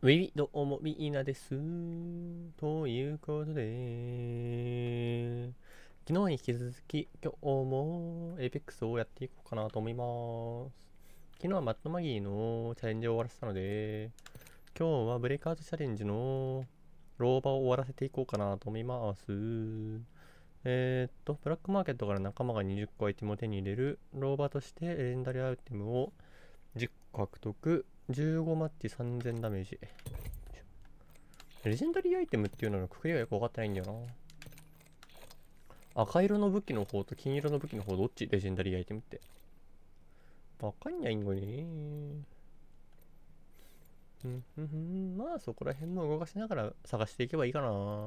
ウィビどうもみーなです。ということで、昨日に引き続き今日もエイペックスをやっていこうかなと思います。昨日はマットマギーのチャレンジを終わらせたので、今日はブレイクアウトチャレンジのローバを終わらせていこうかなと思います。ブラックマーケットから仲間が20個アイテムを手に入れるローバとしてレジェンダリーアイテムを10個獲得、15マッチ3000ダメージ。レジェンダリーアイテムっていうののくくりがよく分かってないんだよな。赤色の武器の方と金色の武器の方どっちレジェンダリーアイテムって。分かんないんごねまあそこら辺も動かしながら探していけばいいかな。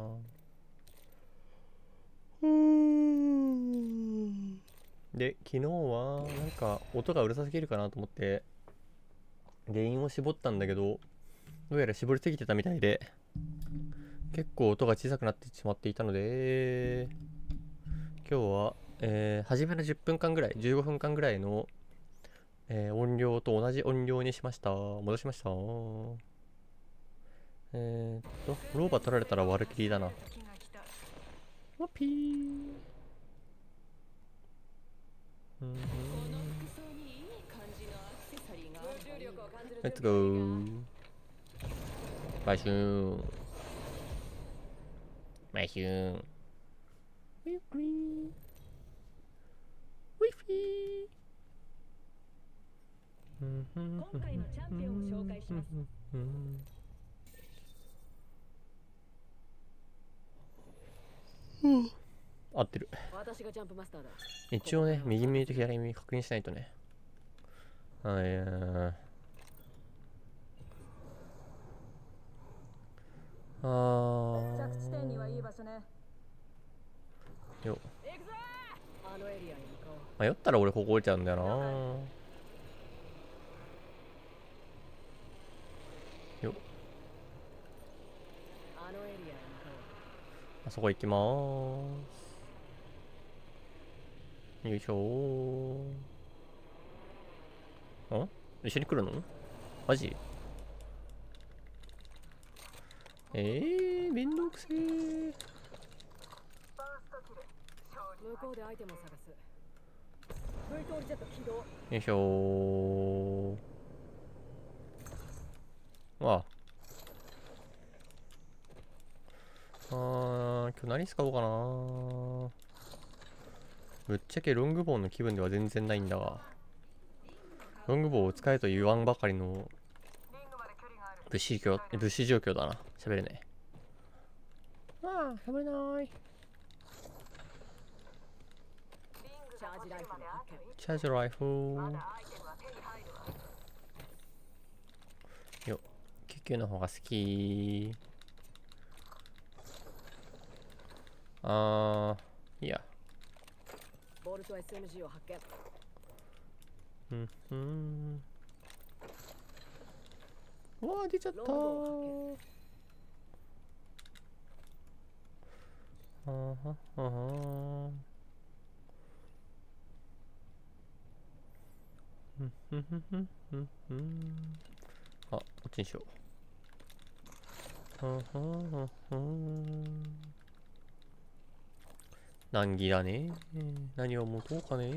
で、昨日はなんか音がうるさすぎるかなと思って原因を絞ったんだけど、どうやら絞りすぎてたみたいで結構音が小さくなってしまっていたので、今日は、初めの10分間ぐらい、15分間ぐらいの、音量と同じ音量にしました。戻しました。ローバ取られたら悪きりだな。ワッピー。レッツゴー。バイシューン。バイシューン。ウィフィー。ウィフィー。 今回のチャンピオンを紹介します。 合ってる。 私がジャンプマスターだ。 一応ね、右耳と左耳確認しないとね。 着地点にはいい場所ね。 よ。 あのエリアに向かおう。 迷ったら俺ここ降りちゃうんだよな。よ。 あのエリアに向かあそこ行きまーす。よいしょー。ん？一緒に来るの？マジ？めんどくせー。 向こうでアイテムを探す。Vトールジェット起動。 よいしょー。わあ。今日何使おうかな。ぶっちゃけロングボウの気分では全然ないんだが、ロングボウを使えと言わんばかりの物資状況だな。喋れねえ。ああ、喋れない。 チャージライフル発見。 チャージライフル。よっ、救急の方が好き。いや。 ボルト SMG を発見。 うわー、出ちゃったー。あ、こっちにしよう。難儀だね。何を持とうかね。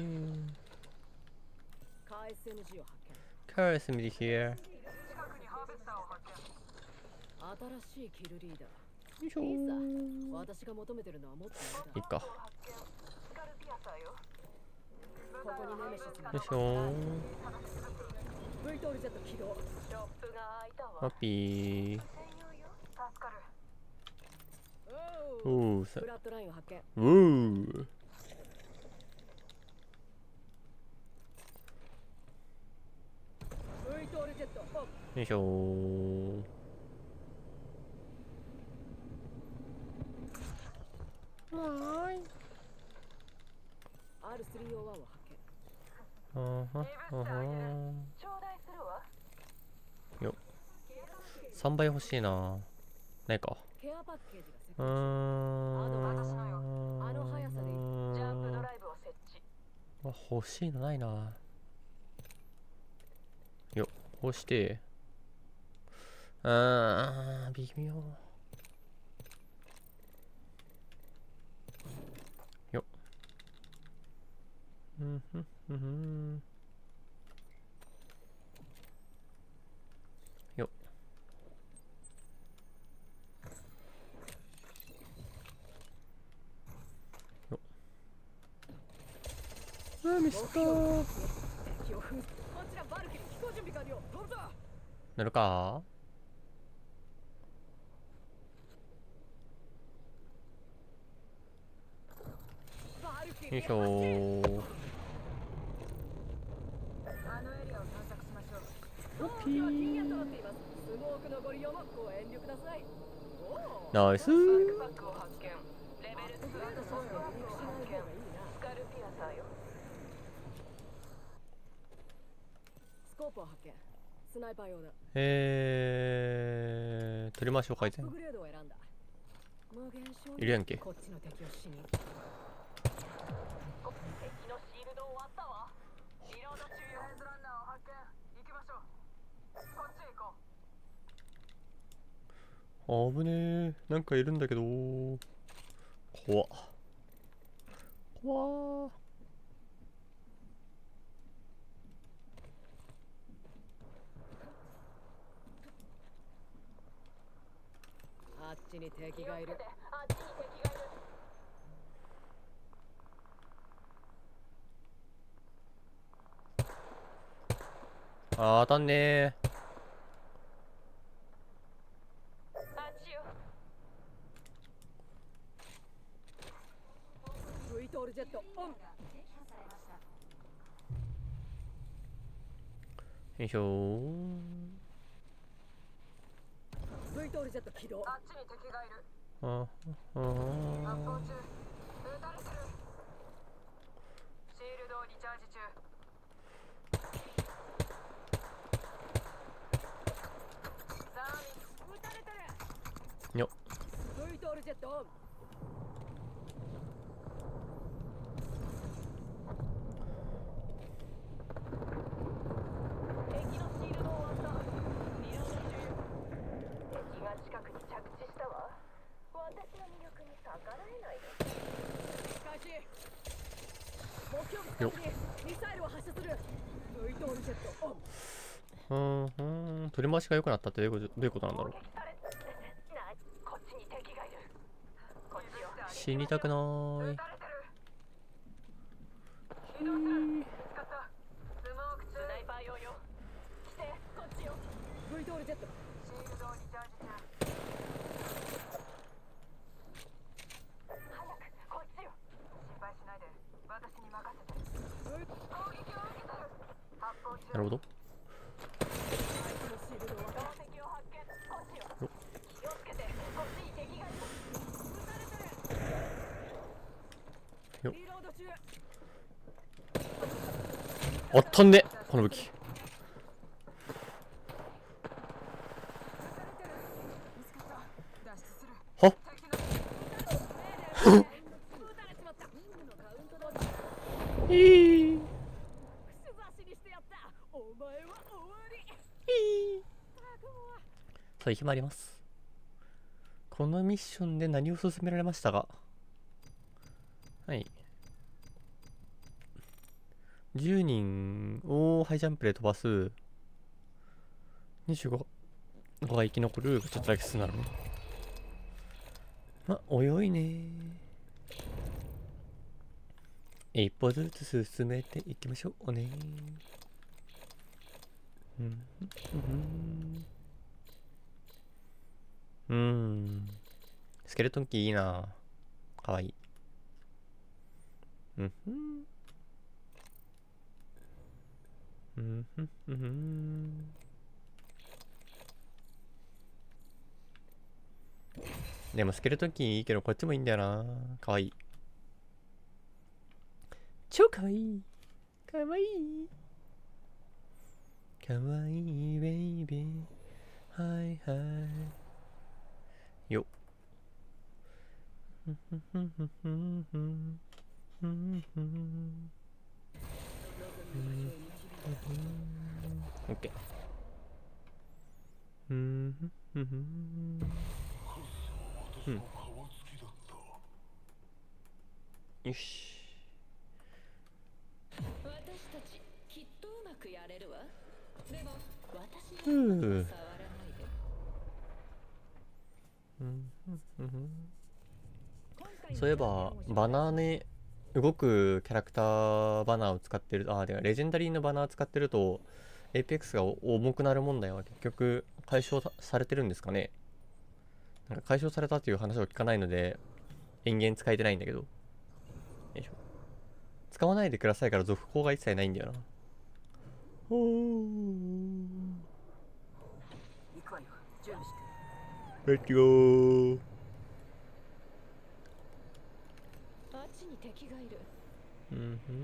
カー SMG を発見。 カー SMG here。 新しいキルリーダー。 よいしょいいさ。 ー。 私が求めてるのはもっといいか。 ここにネメシスが。 よいしょー。 V トールジェット起動。 ハッピー。 おー、フラットラインを発見。 うー。 V トールジェットオフ。 よいしょー。 R301 を発見。 よっ、3倍欲しいな。ないか。 ケアパッケージが設置。 あの速さでジャンプドライブを設置。 欲しいのないな。よっ、こうして微妙よっ。うんふんふんふんよっよっ。ミスったー。 敵を封じ、こちらバルキリー飛行準備完了。飛ぶぞ。 なるかバルキよいしリー発進。 ょー。 あのエリアを探索しましょう。 オッケ装置は禁煙となってー。 います。スモークのご利用もご遠慮ください。おお。 ナイスー。 バックを発見。レベル2のスコープを発見。スカルピアサーよ。 スコープを発見。スナイパー用だ。 取りましょうかいぜアップグレードを選んだ。無限少いるやんけ。 こっちの敵を死に。 敵のシールド終わったわ。リロード中よ。レーズランナーを発見。行きましょう。こっちへ行こう。 危ねえ。なんかいるんだけど。怖っ。怖ー。 あっちに敵がいる。 あっちに敵がいる。 当たんねえ。 あっちよ。 V トールジェットオン。 よいしょー。 V トールジェット起動。 あっちに敵がいる。 あ発砲中。撃たれてる。シールドをリチャージ中。さあ、撃たれてる。 よっ。 V トールジェットオン。 敵のシールド終わった。リロード中よ。敵が近くに着地したわ。私の魅力に逆らえないで。 開始。目標物確認。ミサイルを発射する。V トールジェットオン。 取り回しが良くなったってどういうことなんだろう。 こっちに敵がいる。こっちよ。 死にたくなーい。 撃たれてる。移動する。見つかった。スモーク中。スナイパー用よ。来て、こっちよ。 V トールジェット。 シールドをリチャージ中。早く、こっちよ。心配しないで。私に任せて。攻撃を受けてる。発砲中。 なるほど。 相手のシールドは標的を発見。こっちよ。気をつけて。こっちに敵がいる。撃たれてる。 よっ。 リロード中。 あったんねこの武器。 脱出する。 はっ。 撃たれちまった。リングのカウントダウン。 いい。 くすざしにしてやった。お前は終わり。 さあ決まります。このミッションで何を勧められましたが、はい、10人をハイジャンプで飛ばす。25が生き残る。ちょっとだけ進んだのね。まあ泳いね。一歩ずつ進めていきましょうね。スケルトンキーいいな。かわいい。でもスケルトンキーいいけどこっちもいいんだよな。かわいい。超かわいい。かわいい。かわいいベイベー。はいはいよっ。オッケー。 うんふんふんうんよし。 私たちきっとうまくやれるわ。でも私うのー触らないで。 うんふんふんふん今回のそういえばバナーね、動くキャラクターバナーを使ってる、ではレジェンダリーのバナー使ってるとエイペックスが重くなる問題は結局解消されてるんですかね。なんか解消されたっていう話を聞かないので延々使えてないんだけど。よいしょ。使わないでくださいから続行が一切ないんだよな。ほー。 行くわよ。準備して。 レッツゴー。 あっちに敵がいる。 うんふ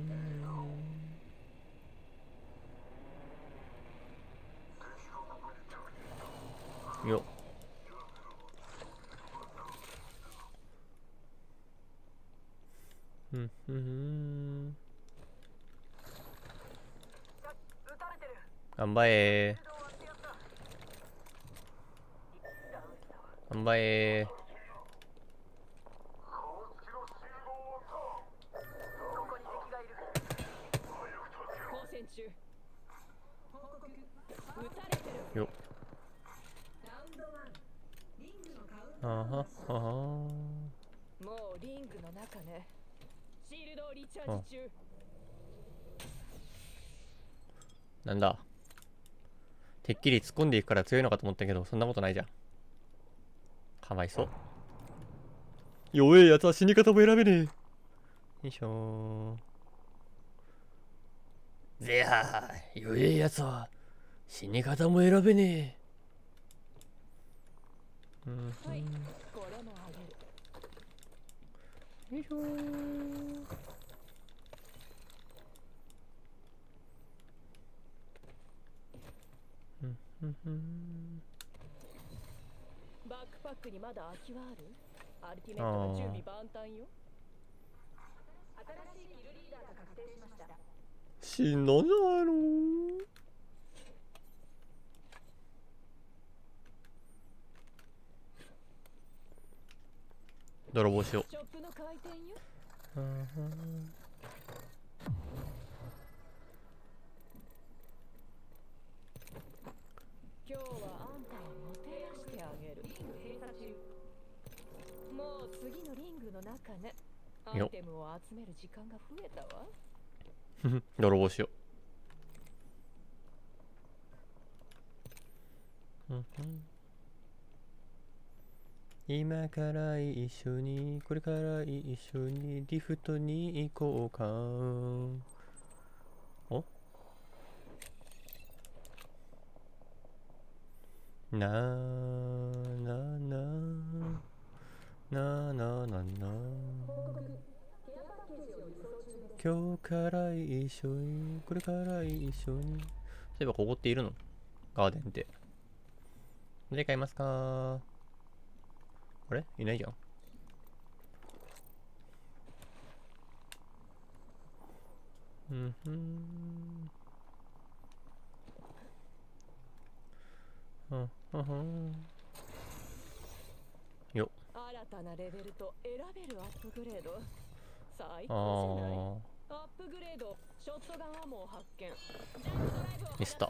ん。よっ。うんふん。頑張れ頑張れ交戦中。撃たれてる。 よっ。あはあはもうリングの中ね。シールドをリチャージ中。 なんだ。てっきり突っ込んでいくから強いのかと思ったけど、そんなことないじゃん。かわいそう。弱えやつは死に方も選べねえ。よいしょー。ぜはー、弱えやつは死に方も選べねえ。 はい、これもあげる。 よいしょー。 バックパックにまだ空きはある？アルティメットが準備万端よ。新しいキルリーダーが確定しました。 死んだんじゃないの？泥棒しよう。 ショップの開店よ。今日はあんたをもてなしてあげる。もう次のリングの中ね。アイテムを集める時間が増えたわ。 泥棒しよう。今から一緒に、これから一緒にリフトに行こうか。おなーなーなーなーなーなーなー今日から一緒に、これから一緒に。そういえばここっているの？ガーデンって。誰かいますか？あれいないじゃん。うんふん。よっ。 新たなレベルと選べるアップグレード。最高じゃない。アップグレード、ショットガンアモを発見。ジャンプドライブをミスった。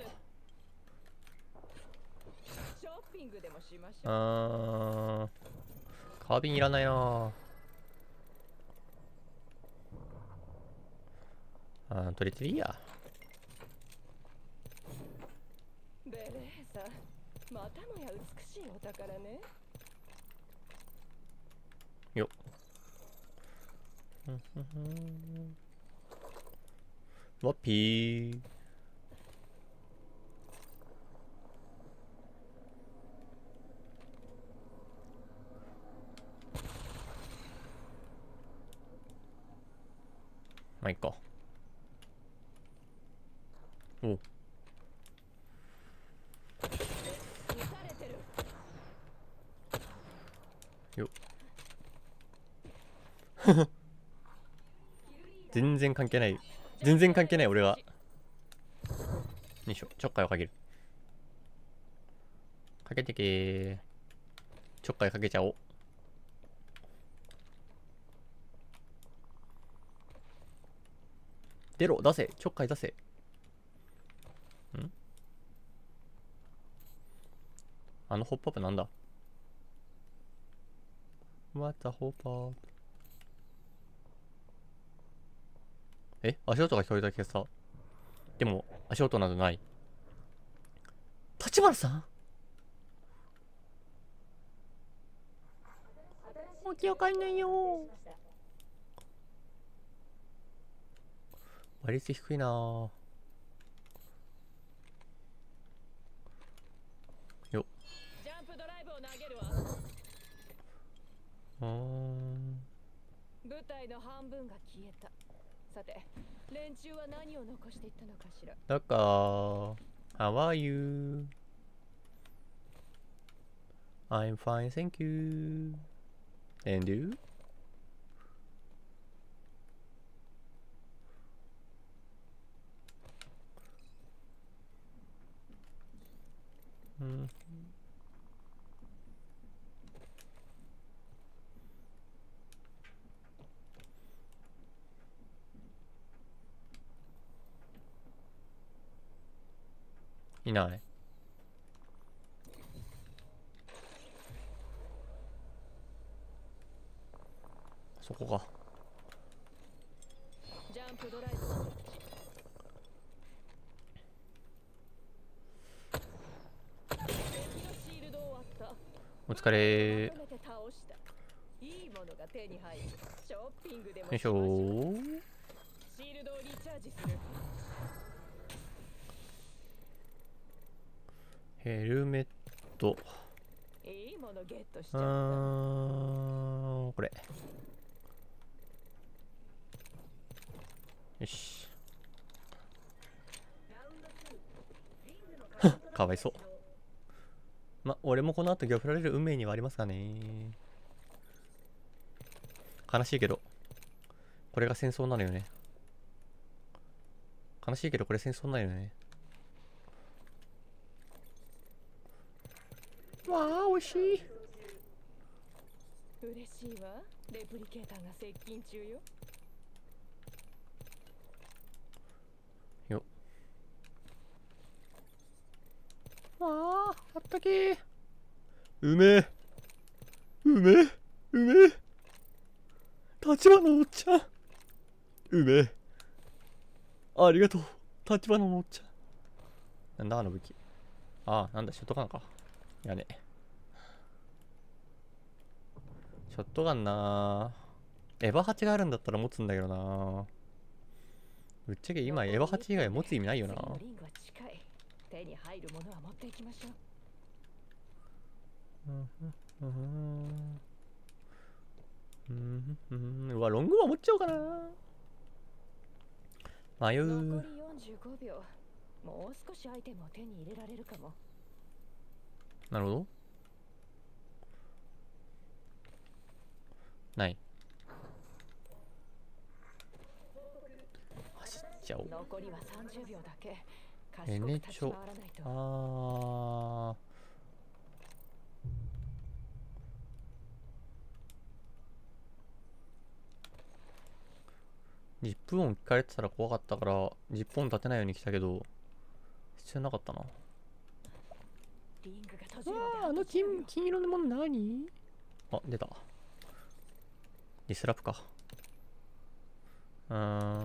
ショッピングでもしましょう。 カービンいらないな。取れていいや。 ベレーザ、またもや美しいお宝ね。 よっ。ワッピー。まあいっか。おう。よっ。全然関係ない。全然関係ない俺が。よいしょ。ちょっかいをかける。かかけてけ。ちょっかいかけちゃおう。出ろ、出せ、ちょっかい出せ。ん？あのホップアップなんだ？ What the ホップアップ。え、足音が聞こえたけどさ。でも、足音などない。立花さん？起き上がんないよ。倍率低いなぁ。よっ。 ジャンプドライブを投げるわ。部隊の半分が消えた。さて、連中は何を残していったのかしら。 だから、How are you? I'm fine, thank you. And you? うん。いない。そこか。 ジャンプドライブの設置。敵のシールドを割った。 お疲れまとめて倒した。いいものが手に入る。ショッピングでもよいしょー。 シールドをリチャージする。 ヘルメット。 いいものゲットしちゃった。 これ。よし。かわいそう。ま、俺もこの後ギョフられる運命にはありますがね。悲しいけど、これが戦争なのよね。悲しいけど、これ戦争なのよね。わあ、美味しい。 嬉しいわ。レプリケーターが接近中よ。 よっ。わあ、あったけー。うめえ。うめえ。うめえ。立花のおっちゃん。うめえ。ありがとう。立花のおっちゃん。なんだあの武器。ああ、なんだ、ショットガンか。やね。ショットガンなー。エヴァ8があるんだったら持つんだけどなー。ぶっちゃけ今エヴァ8以外持つ意味ないよな。 リングは近い。手に入るものは持っていきましょうわ、ロングマン持っちゃおうかな。迷う。 う。 残り45秒。もう少しアイテムを手に入れられるかも。 なるほど。ない。走っちゃおう。 残りは30秒だけ。 エネチョ。 賢く立ち回らないと。 あー。ジップ音聞かれてたら怖かったからジップ音立てないように来たけど必要なかったな。 リングが閉じるまであの金色のもの何？あ、出た。ディスラップか。デ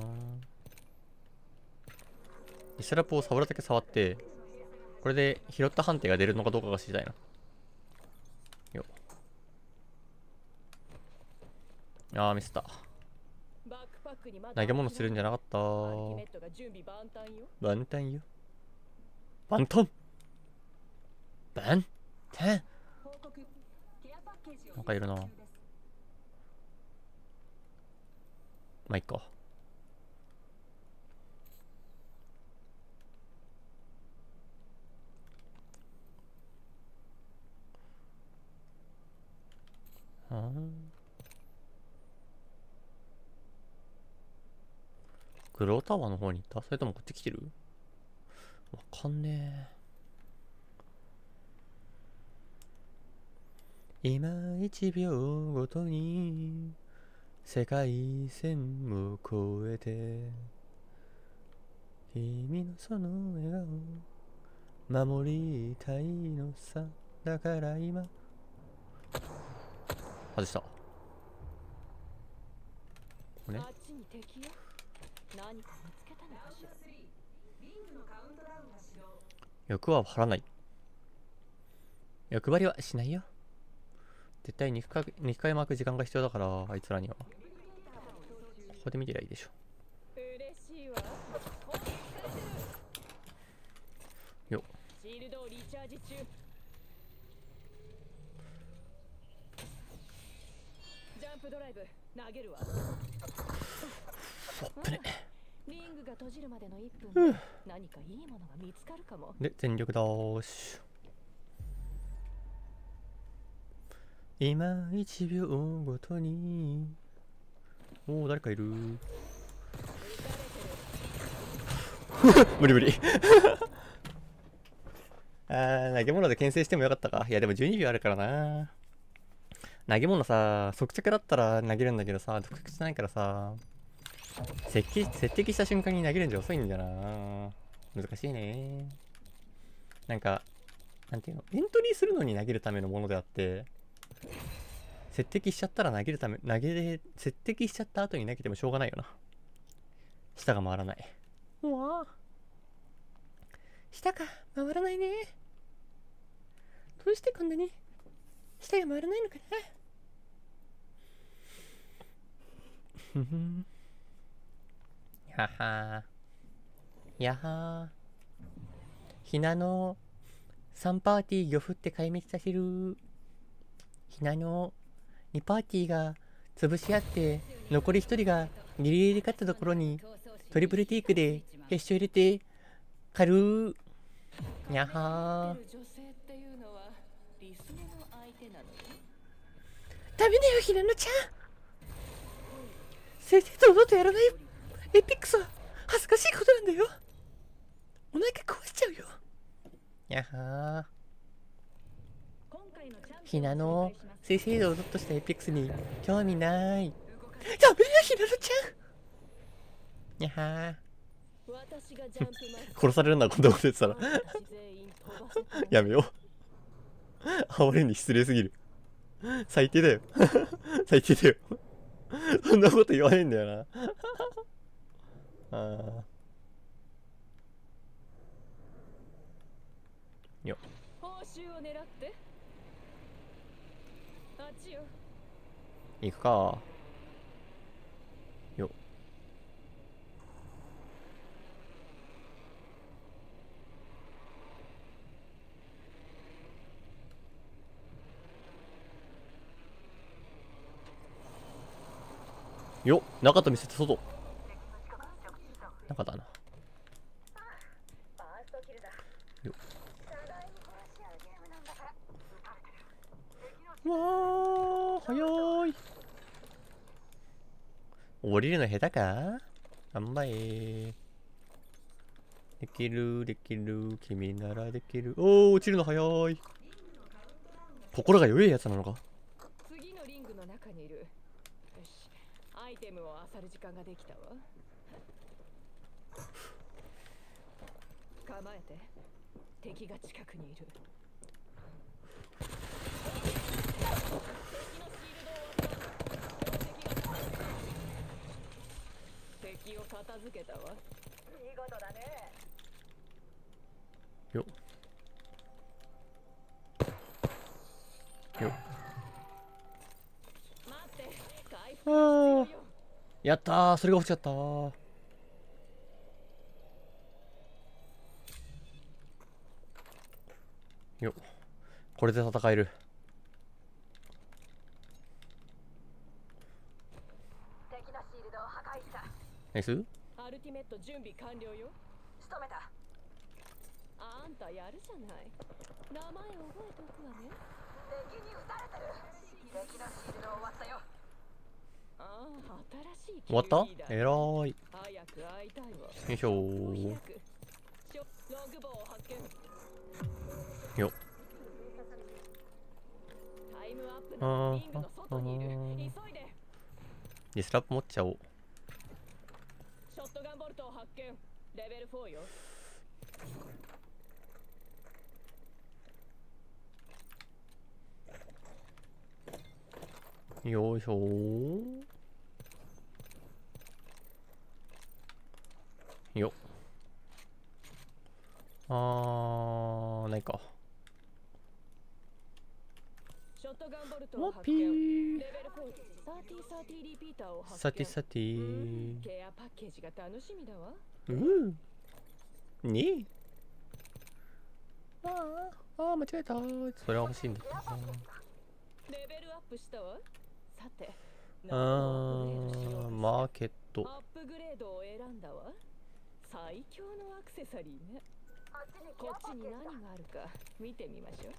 ィスラップを触るだけ触ってこれで拾った判定が出るのかどうかが知りたいな。よっ。あーミスった。投げ物するんじゃなかった。万端よ。万端万端なんかいるな。まあいっか。グロータワーの方に行った？それともこっち来てる？わかんねえ。 今1秒ごとに世界線を越えて君のその笑顔守りたいのさ。だから今外した。これあっちに敵よ。何か見つけたのかしら。 欲は張らない。欲張りはしないよ。絶対2回巻く時間が必要だから、あいつらには。ここで見てりゃいいでしょ。 嬉しいわ。攻撃されてる。 よっ。 シールドをリチャージ中。ジャンプドライブ投げるわ。 危ね。 リングが閉じるまでの1分で何かいいものが見つかるかも。 で、全力ダッシュ。今1秒ごとに。おお、誰かいる。無理無理。投げ物で牽制してもよかったか。いやでも12秒あるからな。投げ物さ、即着だったら投げるんだけどさ、即着しないからさ、接敵した瞬間に投げるんじゃ遅いんだよな。難しいね。なんか、なんていうの、エントリーするのに投げるためのものであって、接敵しちゃったら投げるため、接敵しちゃった後に投げてもしょうがないよな。舌が回らない。うわぁ。舌が回らないね。どうしてこんなに舌が回らないのかな。ふふん。やはー。やはー。ひなの3パーティー漁夫って壊滅させる。ひなの2パーティーが潰し合って残り1人がギリギリで勝ったところにトリプルティークで決勝入れて狩る。にゃはー。ダメだよひなのちゃん。正々堂々とやらないエピックスは恥ずかしいことなんだよ。お腹壊しちゃうよ。にゃはー。ひなの正々堂々としたエピックスに興味ない。ダメだよひなのちゃん。にゃはー。殺されるんだこんなこと言ってたら。やめよう。哀れに失礼すぎる。最低だよ。最低だよ。そんなこと言わねえんだよな。あー。よっ。 報酬を狙ってあっちよ。 行くか。よっ。よっ、中と見せて外。中だな。よっ。わー、早ーい。降りるの下手か。頑張れ。できる、できる。君ならできる。おー、落ちるの早い。心が弱いやつなのか。 次のリングの中にいる。よし、アイテムを漁る時間ができたわ。構えて。敵が近くにいる。敵を片付けたわ。 見事だね。 よっ。よっ。 待って、回復あー、 必要よ。 やったー。それが欲しかったー。よっ。これで戦える。 敵のシールドを破壊した。 ナイス。 アルティメット準備完了よ。 仕留めた。 あんたやるじゃない。名前覚えておくわね。 敵に撃たれてる。敵のシールドを割ったよ。 ああ、新しい終わったキルリーダー。 えらーい。 早く会いたいわ。 よいしょー。 ログボを発見。 よっ。 タイムアならリングの外にいる。急いで。 でスラップ持っちゃおう。 ショットガンボルトを発見。レベル4よ。 よいしょー。よっ。ないか。 ショットガンボルトを発ワッピ見。 ー。 レベル4。30リピーターを発見。 さてさてー。 ケアパッケージが楽しみだわ。 ねえ。間違えた。それは欲しいんだけどな。 レベルアップしたわ。さて、 マーケット。 アップグレードを選んだわ。最強のアクセサリーね。こっちに何があるか見てみましょう。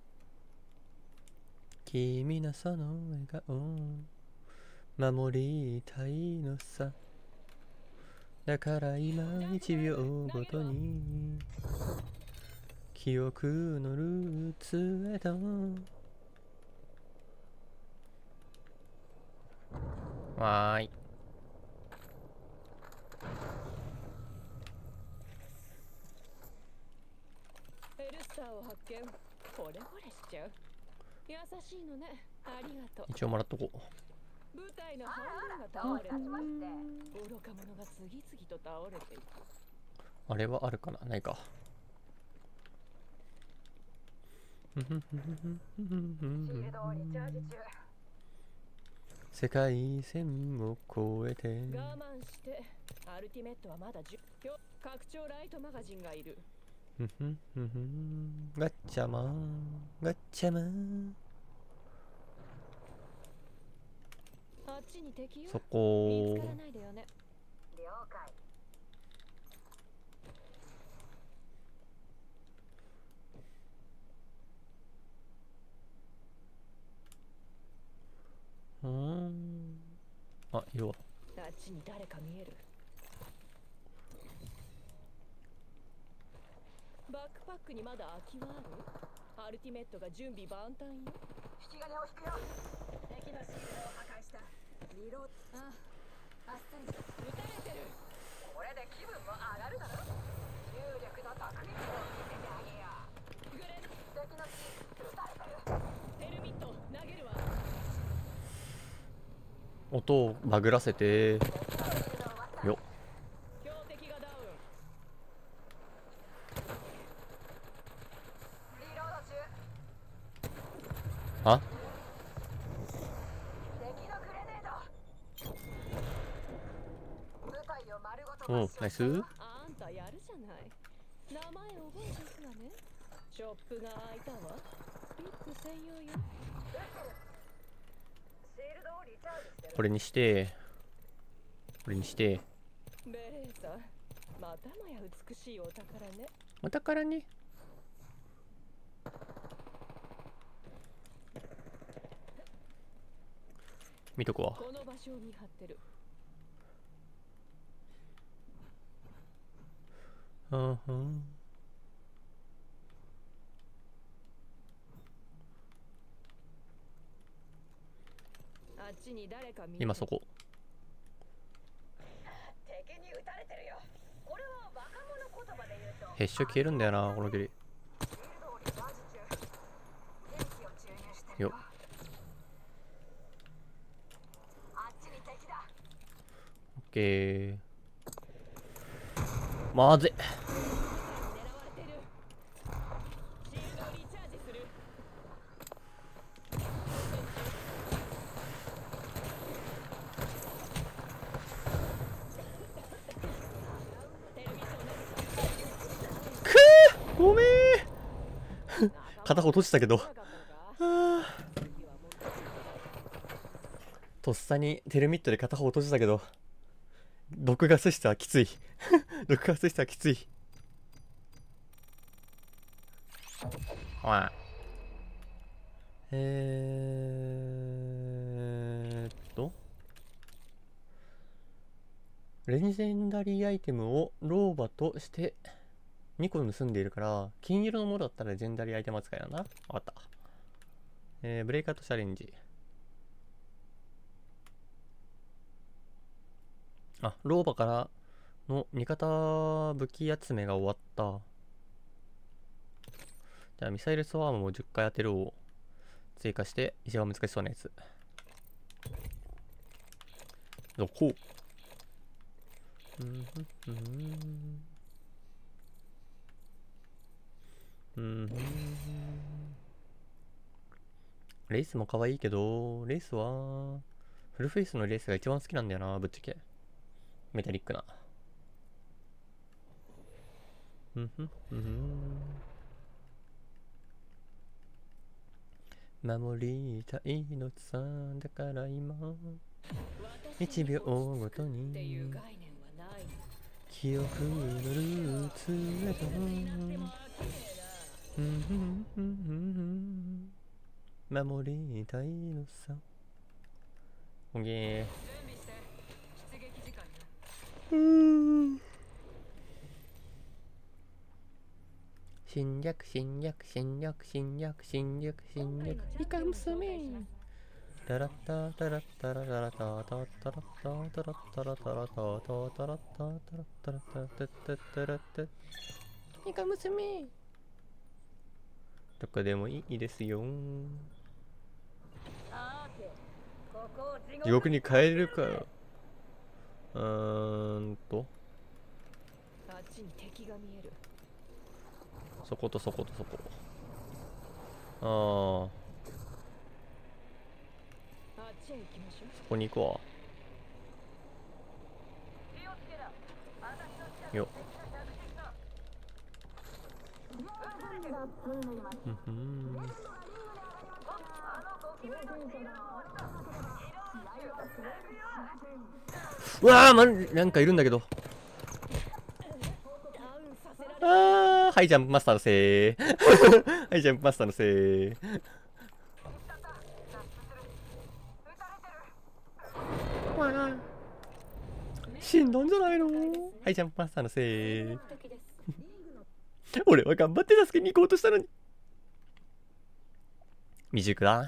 君のその笑顔守りたいのさ。だから今1秒ごとに記憶のルーツへと。わーい。 エルスターを発見。惚れ惚れしちゃう。優しいのね。ありがとう。 一応もらっとこう。 舞台の半分が倒れて愚か者が次々と倒れていく。 あれはあるかな。ないか。世界線を越えて。 我慢して。アルティメットはまだ10。拡張ライトマガジンがいる。 ガッチャマンガッチャマン。 あっちに敵よ。 そこ見つからないでよね。 了解。 あ、いるわ。 あっちに誰か見える。バックパックにまだ空きはある？アルティメットが準備万端よ。 引き金を引くよ。敵のシールドを破壊した。リロード。あっさり。 撃たれてる。 これで気分も上がるだろ。重力の特技を見せてあげよう。 グレン。 敵のシール撃たれてる。 テルミット投げるわ。 音をバグらせてよ。 標的がダウン。 リロード中。 あ、 敵のグレネード。舞台を丸ごとうん、ナイス。 あんたやるじゃない。名前覚えていくわね。ショップが開いたわ。ピック専用よ。 シールドをリチャージしてる。 これにしてこれにしてベレーザ、またもや美しいお宝ね。 お宝ね。見とくわ。 この場所を見張ってる。あっちに誰か見える。 今そこ。 敵に撃たれてるよ。これは若者言葉で言うと。 ヘッシュ消えるんだよな、この距離。 シールドをリチャージ中。電気を注入してるよよ。あっちに敵だ。 オッケー。まずい。 狙われてる。シールドをリチャージする。テルミットを投げた。 ごめん。片方閉じたけど。とっさにテルミットで片方閉じたけど、毒ガス室はきつい。毒ガス室はきつい。わあ。レジェンダリーアイテムを老婆として2個盗んでいるから、金色のものだったらレジェンダリーアイテム扱いだな。わかった。 ブレイクアウトチャレンジ。あ、老婆からの味方武器集めが終わった。じゃあミサイルスワームも10回当てるを追加して一番難しそうなやつ。どこレースも可愛いけど、レースはフルフェイスのレースが一番好きなんだよな、ぶっちゃけ。メタリックな。守りたいのさ、だから今1秒ごとに記憶のルーツへと守りたいのさ。おげー。侵略侵略侵略侵略侵略侵略イカ娘タラッタタラッタラタラタタタラッタタラッタラタラタタラッタタラッタラッタタラタラタイカ娘。どこでもいいですよ。地獄に帰れるか。 あっちに敵が見える。 そことそことそこ。 あっちへ行きましょう。 そこに行くわ。よっ。うわー、なんかいるんだけど。ハイジャンプマスターのせい。ハイジャンプマスターのせい。死んだんじゃないの。ハイジャンプマスターのせい。俺は頑張って助けに行こうとしたのに。未熟だ。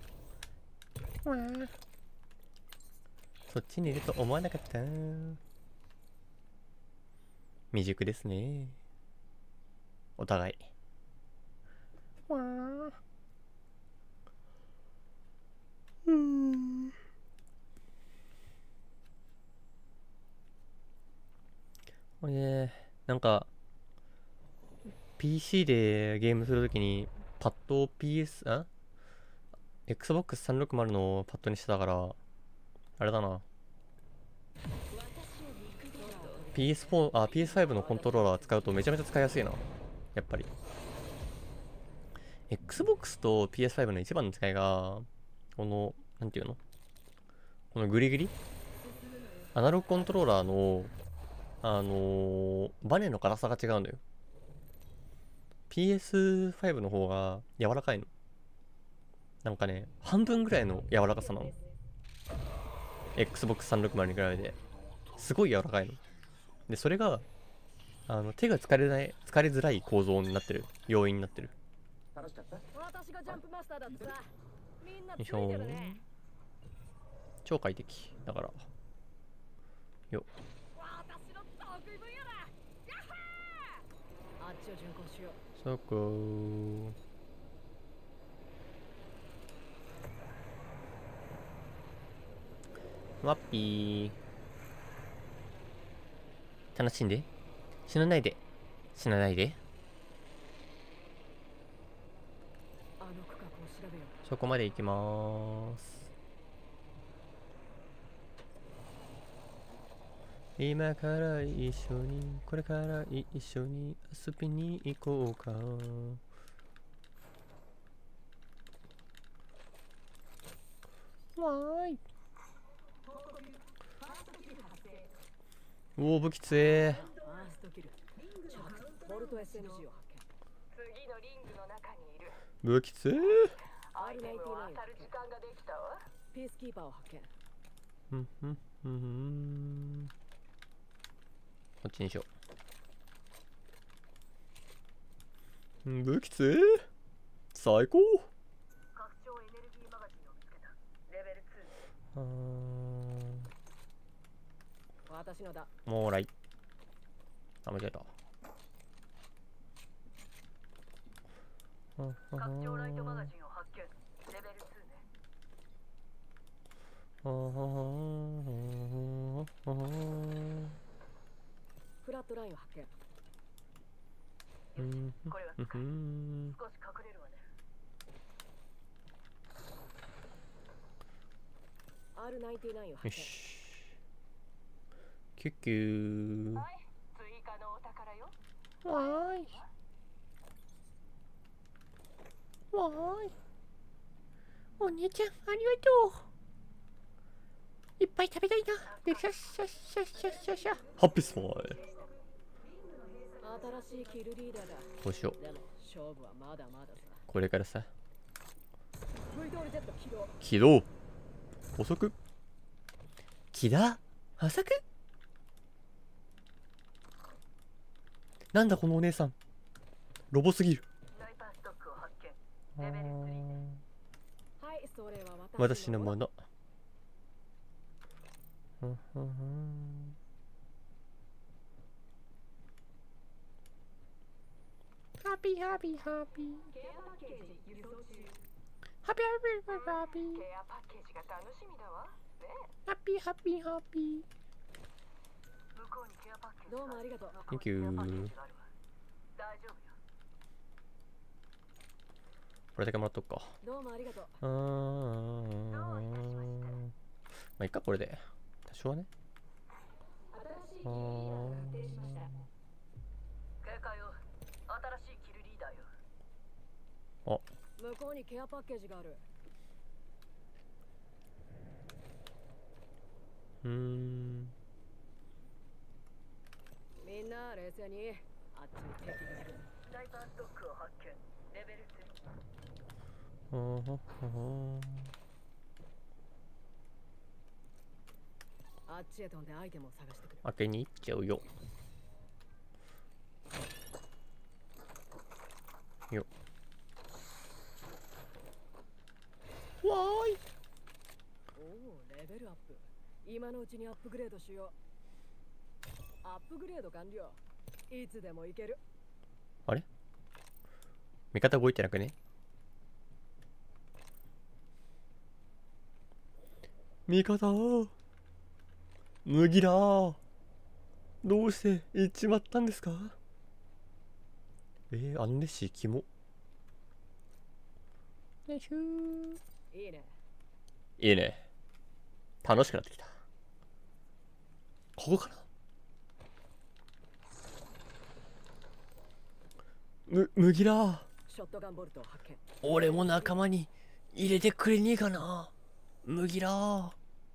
そっちにいると思わなかった。未熟ですね。お互い。なんか PC でゲームするときにパッドを Xbox 360のパッドにしてたから、あれだな。PS5 のコントローラー使うとめちゃめちゃ使いやすいな。やっぱり。Xbox と PS5 の一番の違いが、なんていうの？このグリグリ？アナログコントローラーの、バネの硬さが違うんだよ。PS5 の方が柔らかいの。なんかね、半分ぐらいの柔らかさなの。Xbox 360に比べて。すごい柔らかいの。で、それが、手が疲れづらい構造になってる。要因になってる。 私がジャンプマスターだってさ。みんなついてよいしょるね。 超快適。だから。よっ。 私の得意分野だ。やっはー。あっちを巡航しよう。 そこワッピー。楽しんで。死なないで。死なないで。 あの区画を調べよう。 そこまで行きまーす。今から一緒に、これから一緒に遊びに行こうか。わーい。おお、武器つえ。 ボルト SMG を発見。 次のリングの中にいる。 武器つえ。 アイテムを当たる時間ができたわ。 ピースキーパーを発見。 こっちにしよう。武器つえ。最高。 拡張私のだ。 もうらい。あ、間違えた。 拡張ライトマガジンを発見。レベル2ね。 フラットラインを発見。 これは少し隠れるわね。 R99 を発見。 よし。キュッキュー。 はい、追加のお宝よ。 わーい。わーい。お姉ちゃん、ありがとう。いっぱい食べたいな。で、シャッシャッシャッシャッシャッシャッ。ハッピースマイル。 新しいキルリーダーだ。 どうしよう。 でも勝負はまだまださ。 これからさ。 V ドールジェット起動。 起動。遅く。起動。遅く。なんだこのお姉さん。ロボすぎる。 スナイパーストックを発見。レベル3ね。 はい、それは私のもの。ハッピーハッピーハッピー。 ケアパッケージ輸送中。 ハッピーハッピーハッピー。 ケアパッケージが楽しみだわ。ね。 ハッピーハッピーハッピー。 向こうにケアパッケージ。 どうもありがとう。 Thank you。 大丈夫よ。 これだけもらっとくか。 どうもありがとう。 まあいっか、これで。多少はね。 新しいキルリーダーが確定しました。 警戒よ。新しいキルリーダーよ。 あ、 向こうにケアパッケージがある。みんな冷静に。あっちに敵がいる。 スナイパーストックを発見。レベル3。 あっちへ飛んでアイテムを探してくる。 開けに行っちゃうよ。よ。わーい。 おお、レベルアップ。今のうちにアップグレードしよう。アップグレード完了。いつでもいける。 あれ、味方動いてなくね。味方麦らどうして行っちまったんですか。アンネッシーキモ。よいしょー。 いいね。 いいね。楽しくなってきた。ここかな。麦らショットガンボルトを発見。 俺も仲間に入れてくれねえかな。麦ら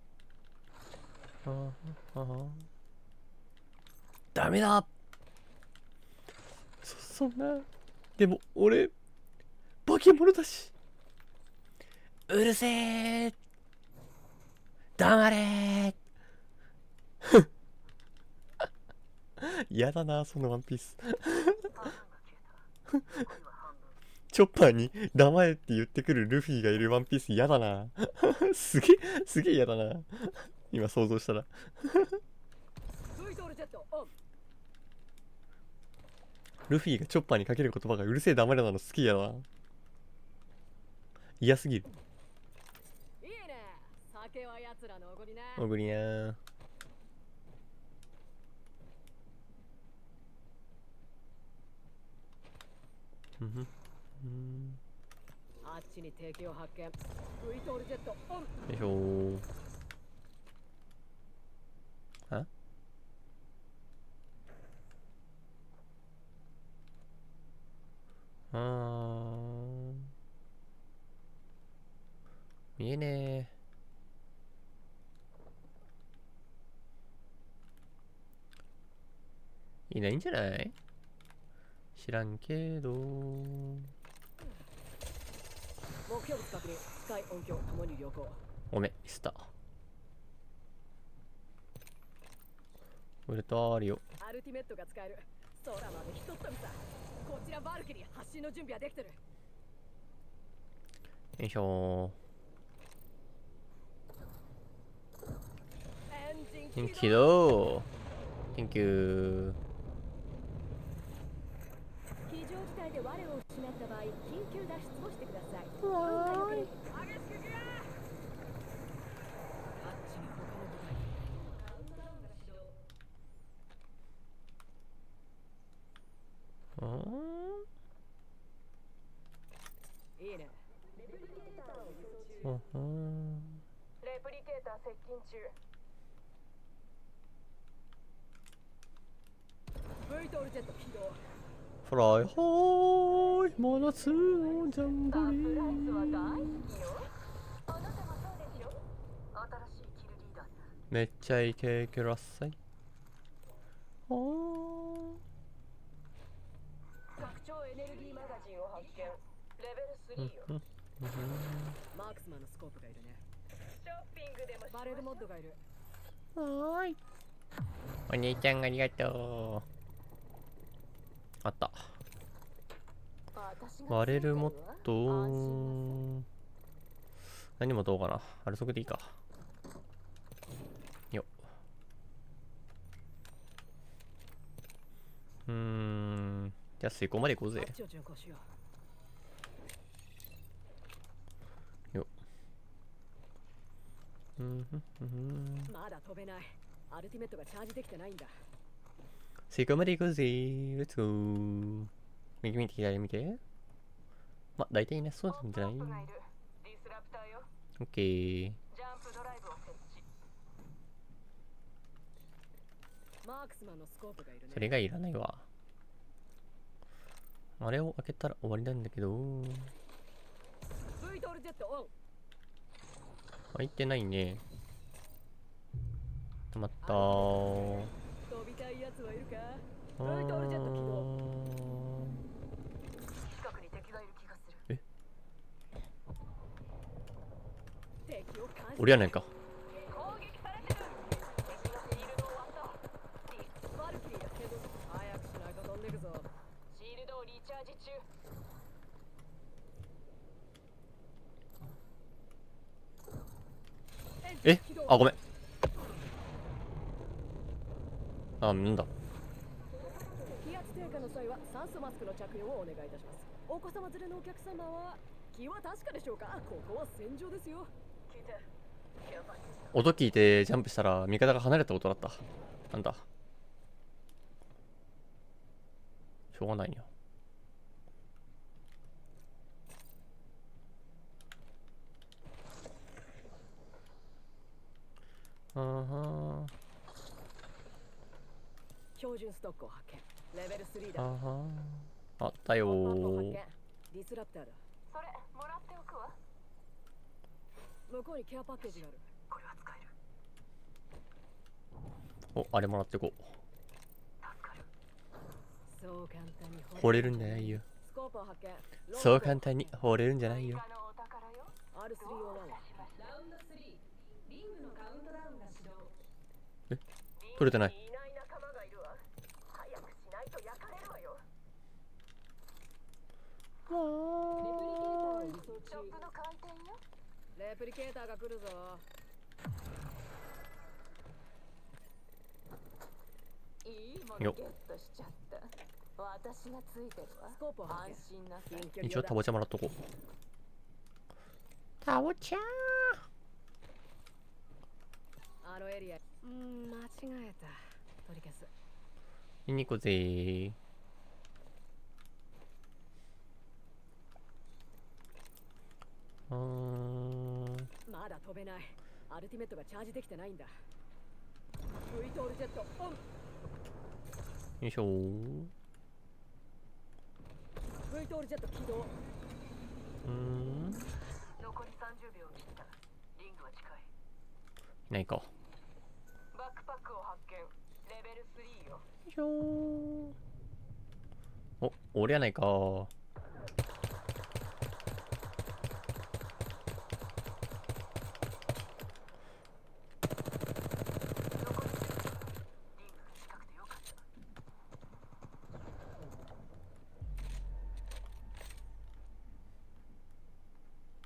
ダメだ。そんな。でも俺化け物だし。うるせえ。黙れ。やだなそのワンピース。チョッパーに黙れって言ってくるルフィがいるワンピースやだな。すげえやだな。今想像したら。ルフィがチョッパーにかける言葉がうるせえ黙れなの好きやな。嫌すぎる。 いいね。酒は奴らのおごりな。 おぐりなー。 あっちに敵を発見。Vトールジェットオン。 よいしょー。見えねえ。いないんじゃない？知らんけど。 目標物確認。スカイ音響ともに良好。 ごめん、ミスった。ウルトあるよ。 アルティメットが使える。空までひとっ飛びさ。こちらバルキリー発進の準備はできてる。 よいしょ Thank you. Thank you. 非常事態で我を失った場合、緊急脱出をしてください。運が良ければ激しく行くよ。あっちに他の部隊。いいね。 レプリケーターを輸送中。 レプリケーター接近中。V トールジェット起動。 フライハイ真夏のジャンボリサプライズは大ー。 好きよ。あなたもそうでしょ。新しいキルリーダーだ。 めっちゃイケください。 拡張エネルギーマガジンを発見。レベル3よ。マークスマンのスコープがいるね。 ショッピングでもしましょう。 バレルモッドがいる。 はーい。お兄ちゃんありがとう。あった。 私が割れるモッド安心何もどうかな。あれそこでいいか。よっ。じゃあ水耕まで行こうぜ。 あっちを巡航しよよっ。 まだ飛べない。アルティメットがチャージできてないんだ。 水耕まで行こうぜ。レッツゴー。右見て左見て。まあ大体ね、そうなんじゃない？ ポップアップがいる。ディスラプターよ。 オッケー。 ジャンプドライブを設置。 マークスマンのスコープがいるね。 それがいらないわ。あれを開けたら終わりなんだけど。 V トールジェットオン。 開いてないね。止まったー。 飛びたいやつはいるか？ V トールジェット起動。 近くに敵がいる気がする。 敵を監視。 俺やないか。 攻撃されてる。敵のシールドを割った。 バルキリーだけど早くしないと飛んでくぞ。 シールドをリチャージ中。 えあ、ごめん。あ、なんだ。 気圧低下の際は酸素マスクの着用をお願いいたします。お子様連れのお客様は気は確かでしょうか？ここは戦場ですよ。 聞いて。やばい。 音聞いてジャンプしたら味方が離れた音だった。なんだ。しょうがないよ。 標準ストックを発見。レベル3だ。 あったよポップアップを発見。 ー。 ディスラプターだ。 それもらっておくわ。 向こうにケアパッケージがある。 これは使える。 お、あれもらってこう。 助かる。 そう簡単に惚れるんじゃないよ。 スコープを発見。 そう簡単に惚れるんじゃないよ。 追加のお宝よ。 R301。 ラウンド3。リングのカウントダウンが始動。 取れてない。 いない仲間がいるわ。早くしないと焼かれるわよ。 レプリケーターを輸送ショップの開店よ。 レプリケーターが来るぞ。 いいものゲットしちゃった。私がついてるわ。 スコープを発安見。 心なさい。 近距離一応タボチャもらっとこう。タボチャー。 あのエリア。間違えた。取り消す。 見に行こうぜー。 まだ飛べない。アルティメットがチャージできてないんだ。V トールジェットオン。 よいしょー。 V トールジェット起動。 残り30秒を切った。リングは近い。 いないか。 バックパックを発見。レベル3よ。 よいしょー。お、俺やないかー。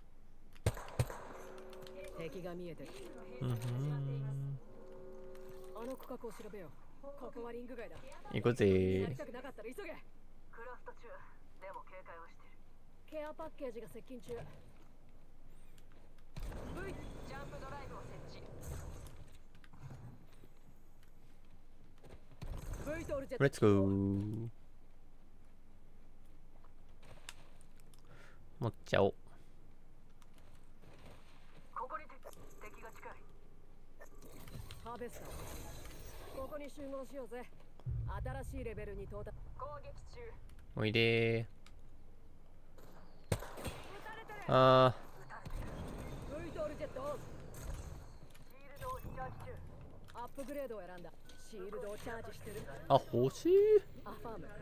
敵が見えてる。 あの区画を調べよう。ここはリング街だ。 行こうやぜりたくなかったら急げ。 クラフト中でも警戒をしてる。 ケアパッケージが接近中。 V ジャンプドライブを設置。 V トールジェット。 レッツゴー。持っちゃおう。 ここに敵が近い。 ハーベスター。ここに集合しようぜ。新しいレベルに到達。 攻撃中。 おいで撃たれてる。 ー。あ V トールジェットオン。 シールドをリチャージ中。 アップグレードを選んだ。シールドをチャージしてる。 ー、あ、欲しい。 アファーム。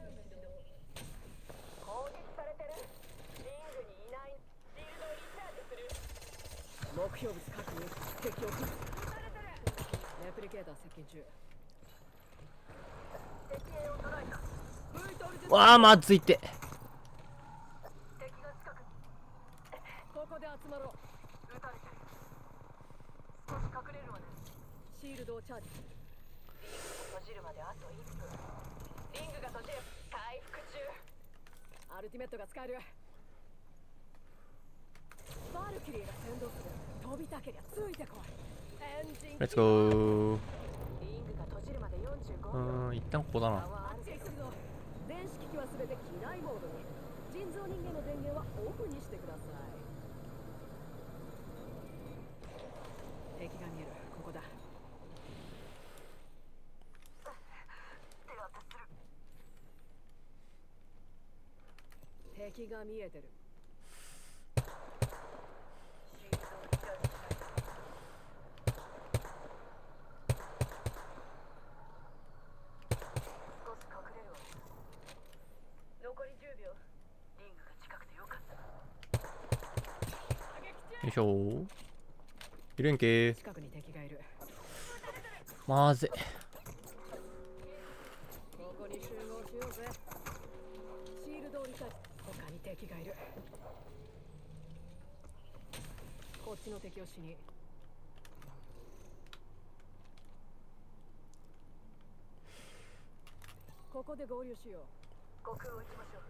攻撃されてる。リングにいない。シールドをリチャージする。 目標物確認。敵を撃つ。 撃たれてる。 レプリケーター接近中。 敵兵を捉えた。 V トールジェット。 わあ、まずいって。 敵が近くに。 ここで集まろう。 撃たれてる。少し隠れるわね。 シールドをチャージする。 リングが閉じるまであと1分。リングが閉じる。回復中。 アルティメットが使える。バルキリーが先導する。飛びたけりゃついてこい。エンジン。 レッツゴー。 リングが閉じるまで45秒。 一旦ここだな。 安定するぞ。電子機器はすべて機内モードに。人造人間の電源はオフにしてください。敵が見える。ここだ。 手当てする。 敵が見えてる。 シールドをリチャージしないと。少し隠れるわ。残り10秒。リングが近くてよかった。 よいしょ。いるんけ。 近くに敵がいる。 まずい。 ここに集合しようぜ。シールドをリチャージ。他に敵がいる。こっちの敵を死に。ここで合流しよう。 悟空を行きましょう。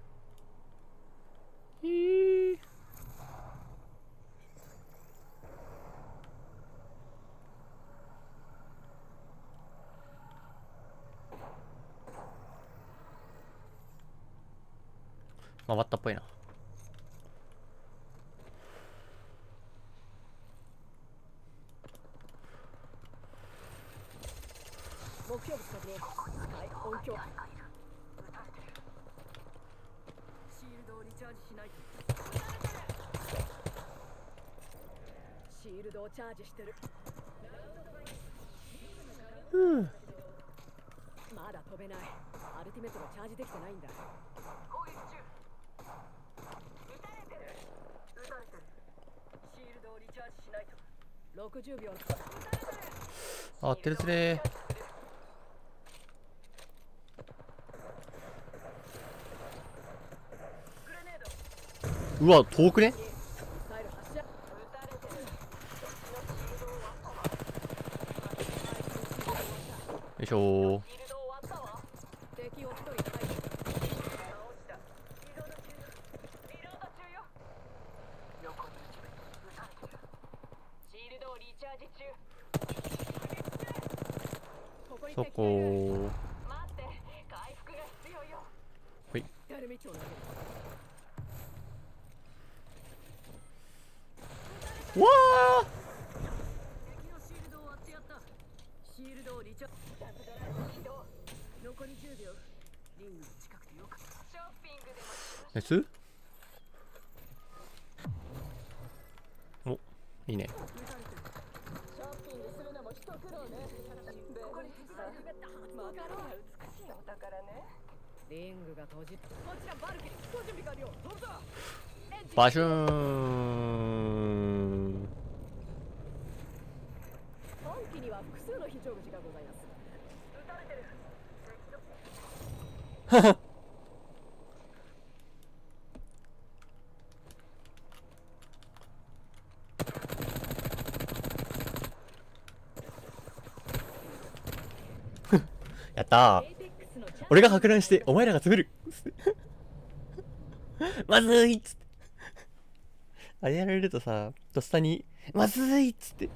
回ったっぽいな。 目標物確認。スカイ音響。 誰かいる。撃たれてる。 シールドをリチャージしないと。シールドをチャージしてる。まだ飛べない。アルティメットがチャージできてないんだ。 攻撃中。撃たれてる。撃たれてる。 シールドをリチャージしないと。60秒。 あ、てるつれー。 グレネード。 うわ、遠くね。 ミサイル発射。 撃たれてる。敵のシールドを割ったわ。 よいしょ。 シールドを割ったわ。 敵を一人退治。 倒した。リロード中。リロード中よ。横に一部撃たれてる。シールドをリチャージ中。 ここにそ敵がいる。 こ。 待って、回復が必要よ。 テルミチョウのわあ。 敵のシールドを割ってやった。シールドをリチャージ。 ジャンプドライブ起動。 残り10秒。リングが近くてよかった。 ショッピングでもしましょう。 ナイス。お、いいね。 ショッピングするのも一苦労ね。ここに敵がいる。また美しいお宝ね。 リングが閉じた。こちらバルキリー。ご準備完了。飛ぶぞ。エンジン。 バシューン。 本機には複数の非常口がございます。 撃たれてる。 やったー。俺が博覧してお前らが詰めるまずいっつって。あれやられるとさ、とっさにまずいっつって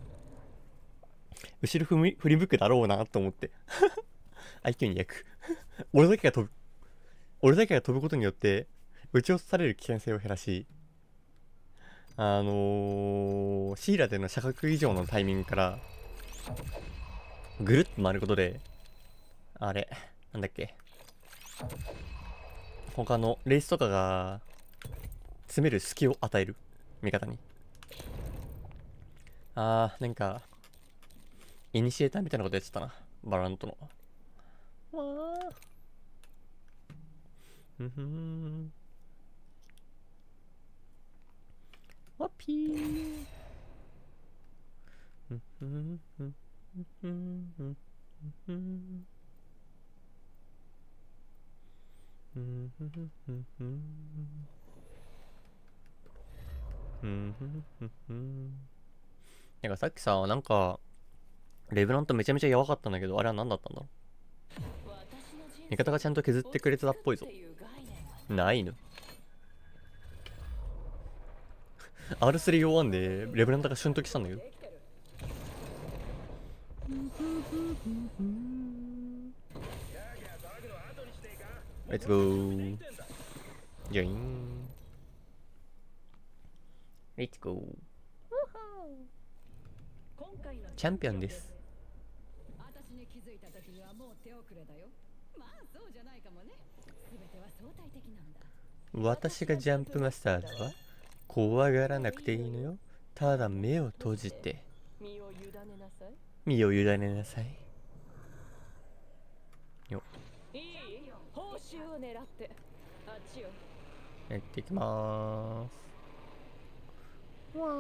後ろ振り向くだろうなと思って。IQ200 俺だけが飛ぶことによって撃ち落とされる危険性を減らし、シーラでの射角以上のタイミングからぐるっと回ることで、あれなんだっけ、他のレースとかが詰める隙を与える味方に。なんかイニシエーターみたいなことやってたな、バラントの。わあわっぴーなんかさっきさ、なんかレブラントめちゃめちゃやばかったんだけど、あれは何だったんだろう。味方がちゃんと削ってくれてたっぽいぞ。ないのR301 でレブラントが瞬時したんだけど。レッツゴー。ジョイン。レッツゴー。チャンピオンです。 私に気づいた時にはもう手遅れだよ。まあそうじゃないかもね。全ては相対的なんだ。 私がジャンプマスターだわ。怖がらなくていいのよ。ただ目を閉じて身を委ねなさい。 身を委ねなさいよ。 いい報酬を狙ってあっちよ。 やっていきまーす。わ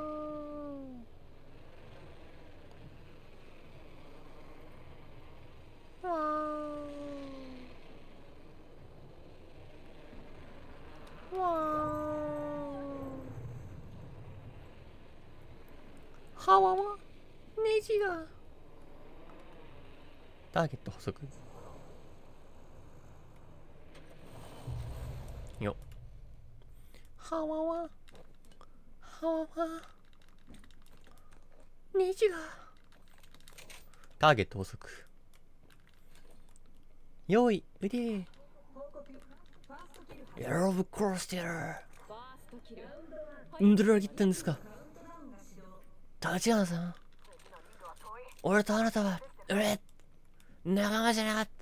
ーわーわーはわわネジがターゲット補足よ。はわわはわわネジがターゲット補足。用意腕やろぶ殺してやる。どれを切ったんですか立花さん。俺とあなたは仲間じゃなかった。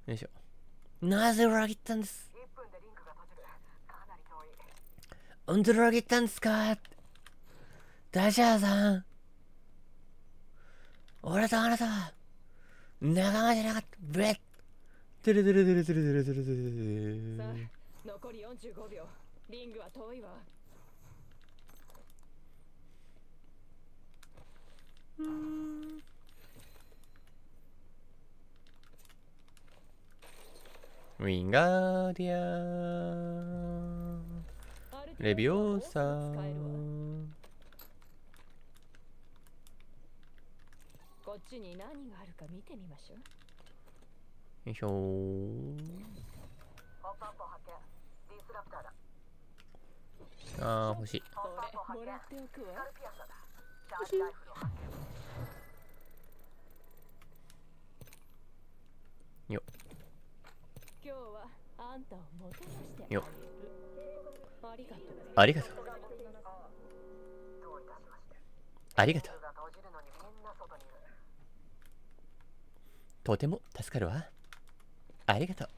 よいしょ。なぜ裏切ったんです。どれを裏切ったんですか立花さん。俺とあなたは仲間じゃなかった。ブレッテレテレテレテレテレテレテレ。 さあ残り45秒。リングは遠いわ。 ウィンガーディアレビオーサー。 こっちに何があるか見てみましょう。 よいしょー。欲しい。 これもらっておくわ。 欲しい。よっ。 今日はあんたをもてなしてあげる。 よっ。 ありがとう。 ありがとう。ありがとう。とても助かるわ。ありがとう。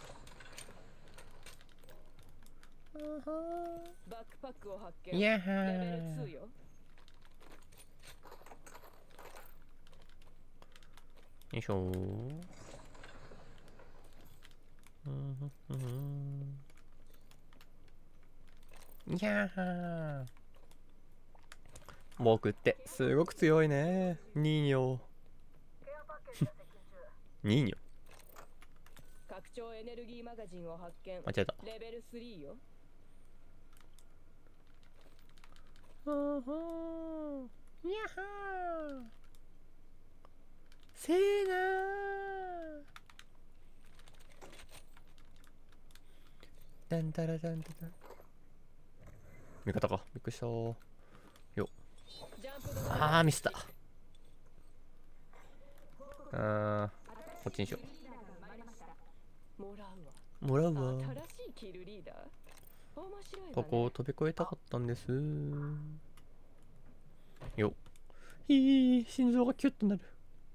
バックパックを発見。 いやー。 レベル2よ。 よいしょー。いやー。僕ってすごく強いね。ニーニョ。ニーニョ。 拡張エネルギーマガジンを発見。 間違えた。 レベル3よ。 いやはー。 せーなー。ダンタラダンタラ。味方か。びっくりしたー。よ。あー、ミスった。こっちにしよう。もらうわ。ここを飛び越えたかったんです。よ。心臓がキュッとなる。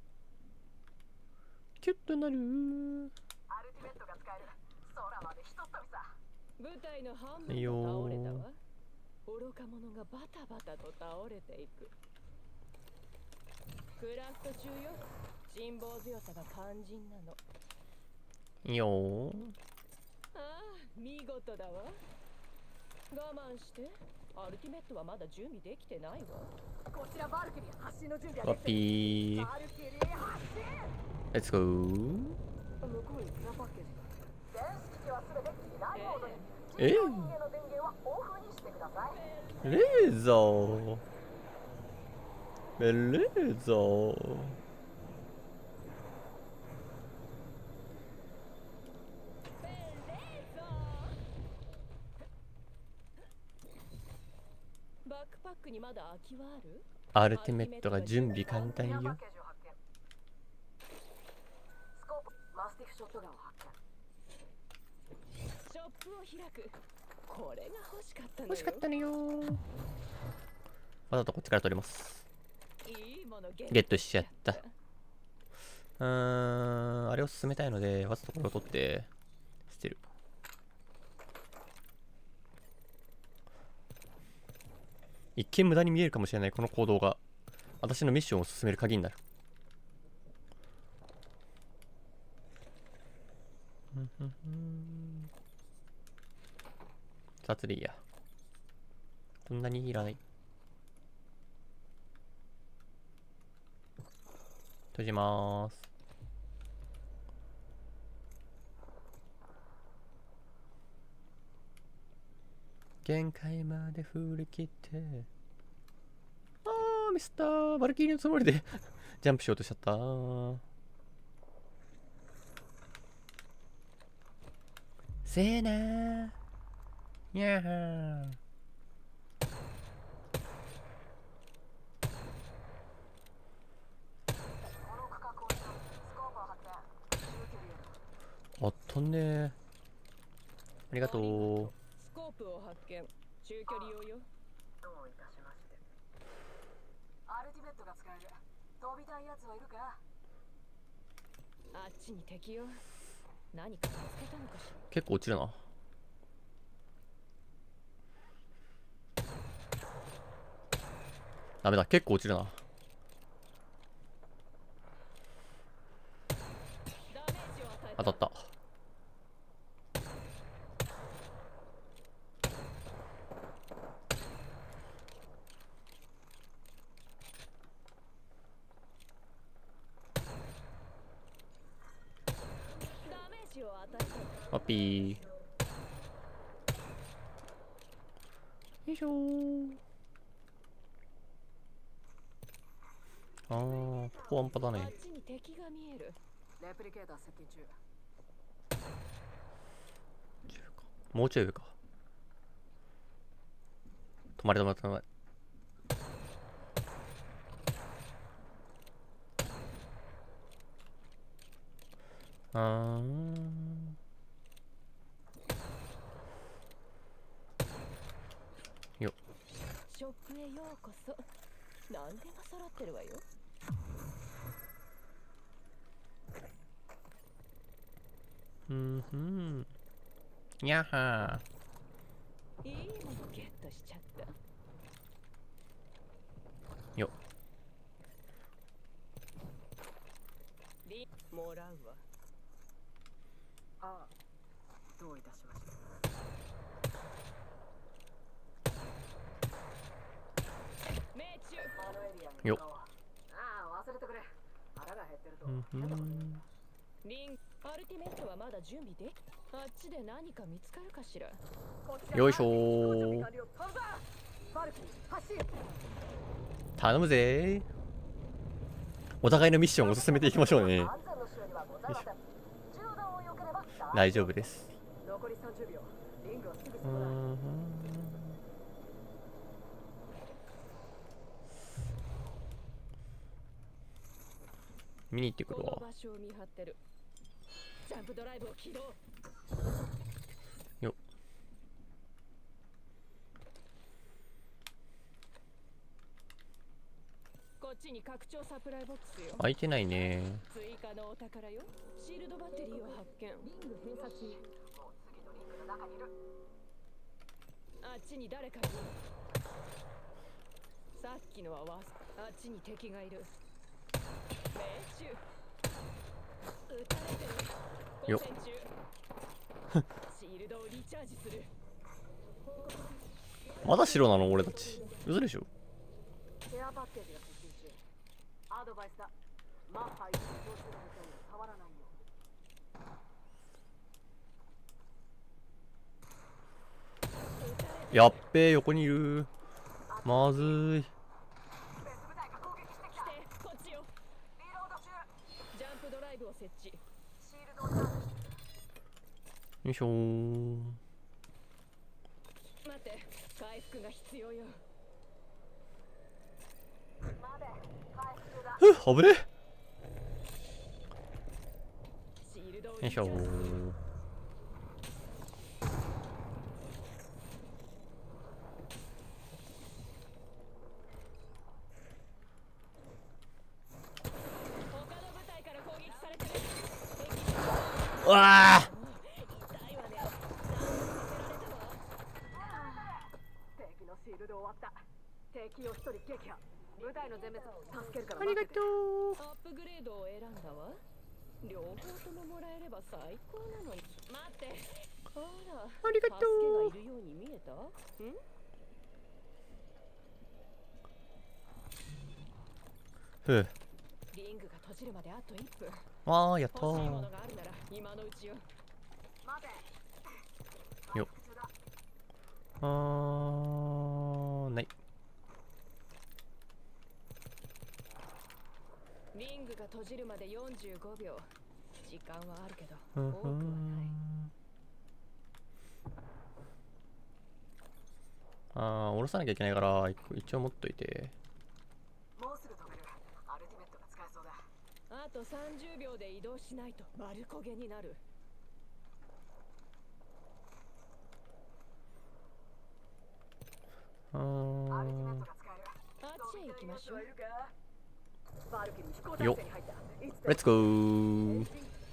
キュッとなる。 アルティメットが使える。空までひとっ飛びさ。 舞台の半分いいよも倒れたー。 わ。愚か者がバタバタと倒れていく。クラフト中よ。辛抱強さが肝心なの。 いいよー。 ああ、見事だわ。我慢して。アルティメットはまだ準備できてないわ。 こちらバルキリー発進の準備パはできてる。 ピー。 バルキリー発進。 レッツゴー。 向こうにケアパッケージが。電子機器はすべて機内モードに。 え人工人間の電源はオフにしてください。 レーザー。ベレーザー。 バックパックにまだ空きはある？ アルティメットが準備簡単よ。 ケアパッケージを発見。スコープ、マスティフショットガンを発見。 ショップを開く。これが欲しかったのよ。 欲しかったのよー。わざとこっちから取ります。 いいものゲットしちゃった。あれを進めたいので、わざとこれを取って捨てる。一見無駄に見えるかもしれないこの行動が私のミッションを進める鍵になる。雑でいいや。そんなにいらない。閉じまーす。限界まで振り切って。あー、ミスったー。バルキリーのつもりでジャンプしようとしちゃったー。せーなー。にゃーはー。 この区画をスコープを発見。中距離へ。 あったねー。ありがとう。 スコープを発見。中距離用よ。 どういたしまして。アルティメットが使える。飛びたいやつはいるか？ あっちに敵よ。何か見つけたのかしら。 結構落ちるな。ダメだ、結構落ちるな。 ダメージを与えた。 当たった。 ダメージを与えた。 パピー。よいしょー。あー、ここワンパだあっね。 ちに敵が見える。 レプリケーター接近中。 もうちょい上か。止まれ止まれ止まれ。よっ。 ショップへようこそ。何でも揃ってるわよ。 にゃはいいものゲットしちゃった。 ー。よっ。 もらうわ。 ああ、どういたしまして。 命中。 あのエリアによっ。 ああ、忘れてくれ。腹が減ってると。 リン、アルティメットはまだ準備で。あっちで何か見つかるかしら。 よいしょー。 バルキリー発進。 頼むぜー。 お互いのミッションを進めていきましょうね。 安全の修理はございません。銃弾を避ければ大丈夫です。 残り30秒。リングはすぐうそこだ。 ん。見に行ってくるわ。 この場所を見張ってる。ジャンプドライブを起動。 よっ。 こっちに拡張サプライボックスよ。 開いてないね。 追加のお宝よ。シールドバッテリーを発見。リング閉鎖中。 もう次のリングの中にいる。 あっちに誰かいる。さっきのはワース。あっちに敵がいる。命中。撃たれてる。 よっ交戦中。シールドをリチャージする。 まだ白なの俺たち。嘘でしょ。 ケアパッケージが接近中。アドバイスだ。マッハ一応してるみたいに触らないよ。 やっべえ、横にいる。まずい。 別部隊が攻撃してきた。 来て、こっちよ。 リロード中。 ジャンプドライブを設置。 シールドをチャージしてる。 よいしょー。 待って、回復が必要よ。 待て、回復中だ。 ふっ、危ねシールドをえ。よいしょー。 他の部隊から攻撃されてる。 うわあ。 痛いわね。ダウンさせられたわ。敵のシールド終わった。敵を一人撃破。部隊の全滅助けるからありがとう。 アップグレードを選んだわ。両方とももらえれば最高なのに。待って。あら。 ありがとう。 助けがいるように見えた？ん？ ふう。 リングが閉じるまであと1分。 ああ、やった欲しいものー。 があるなら今のうちよ。 待て。 よっ。ない。 リングが閉じるまで45秒。時間はあるけど、 ふんふ多くはない。 下ろさなきゃいけないから一応持っといて。 もうすぐ止める。アルティメットが使えそうだ。 あと30秒で移動しないと丸焦げになる。 アルティメットが使える。 あっちへ行きましょう。 バルキリー飛行よっ態勢に入った。 レッツゴー。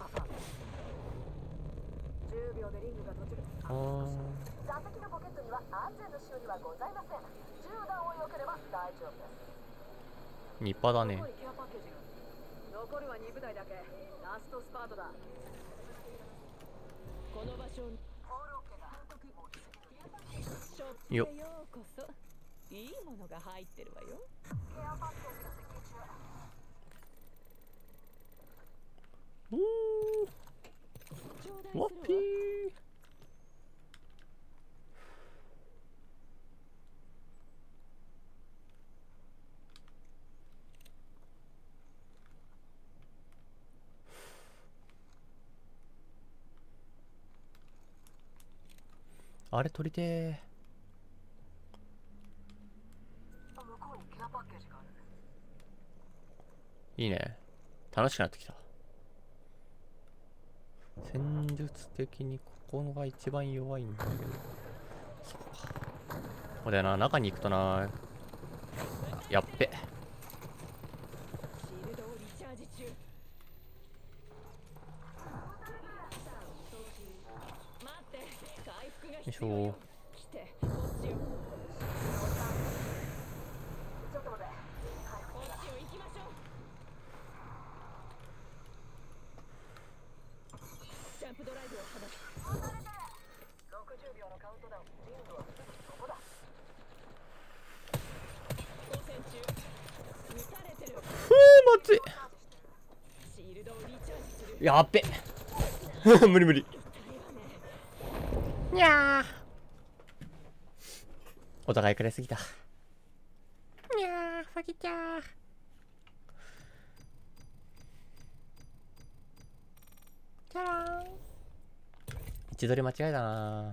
10秒でリングが閉じる。座席のポケットには安全の修理はございません。銃弾を避ければ大丈夫です。 ニッパだね。 ここにケアパッケージが。残るは2部隊だけ。ラストスパートだ。この場所にオールオッケーだ。 ショップへようこそ。いいものが入ってるわよ。 ケアパッケージが接近中。 頂戴するわ。 ワッピー。あれ取りてー。 向こうにケアパッケージがある。 いいね。楽しくなってきた。戦術的にここが一番弱いんだけど。そうか。そうだよな、中に行くとな。やっべ。 シールドをリチャージ中。待って、回復が必要よ。来て、こっちよ。 ちょっと待って。 こっちよ、行きましょう。ジャンプドライブを放つ。 60秒のカウントダウン。リングはすぐそこだ。 交戦中。撃たれてる。 まずい。 シールドをリチャージする。 やっべ。無理無理。にゃー。お互いくれすぎた。にゃー、ファギちゃー。 チャラーン。位置取り間違えたな。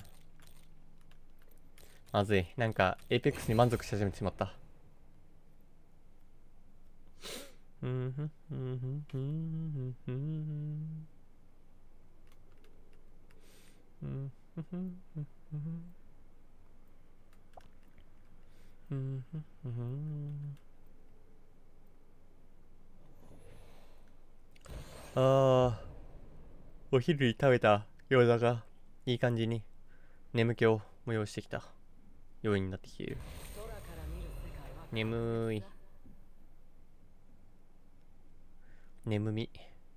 まずい。なんかエイペックスに満足し始めてしまった。あー、お昼に食べた餃子がいい感じに眠気を催してきた要因になってきている。眠い。眠み。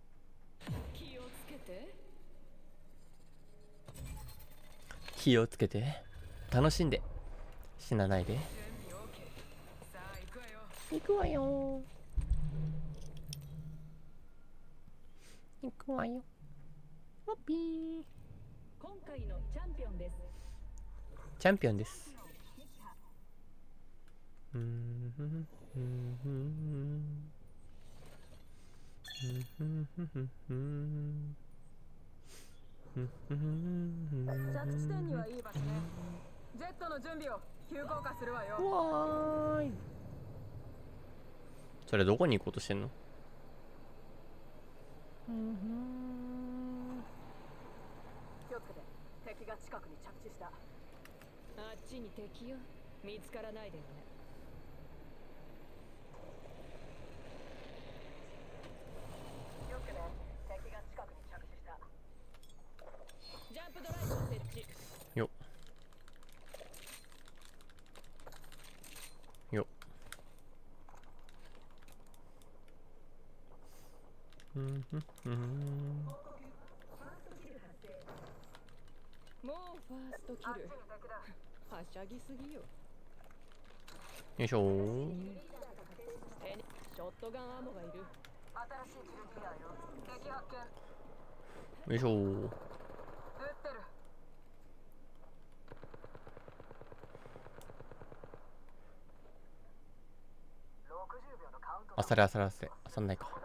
気をつけて楽しんで死なないで。行くわよ行くわよ。ホッピー。 今回のチャンピオンです。 チャンピオンです。 着地点にはいい場所ね。ジェットの準備を急降下するわよ。 わーい。それどこに行こうとしてんの？ 気をつけて。敵が近くに着地した。あっちに敵よ。見つからないでよね。気をつけて。敵が近くに着地した。ジャンプドライブを設置。 よっよっ。 もうファーストキル。はしゃぎすぎよ。 よいしょー。 手にショットガンアーモがいる。新しいキルティアよ。敵発見。 よいしょー。 撃ってる。60秒のカウント。 あされあさらせ。あさんないか。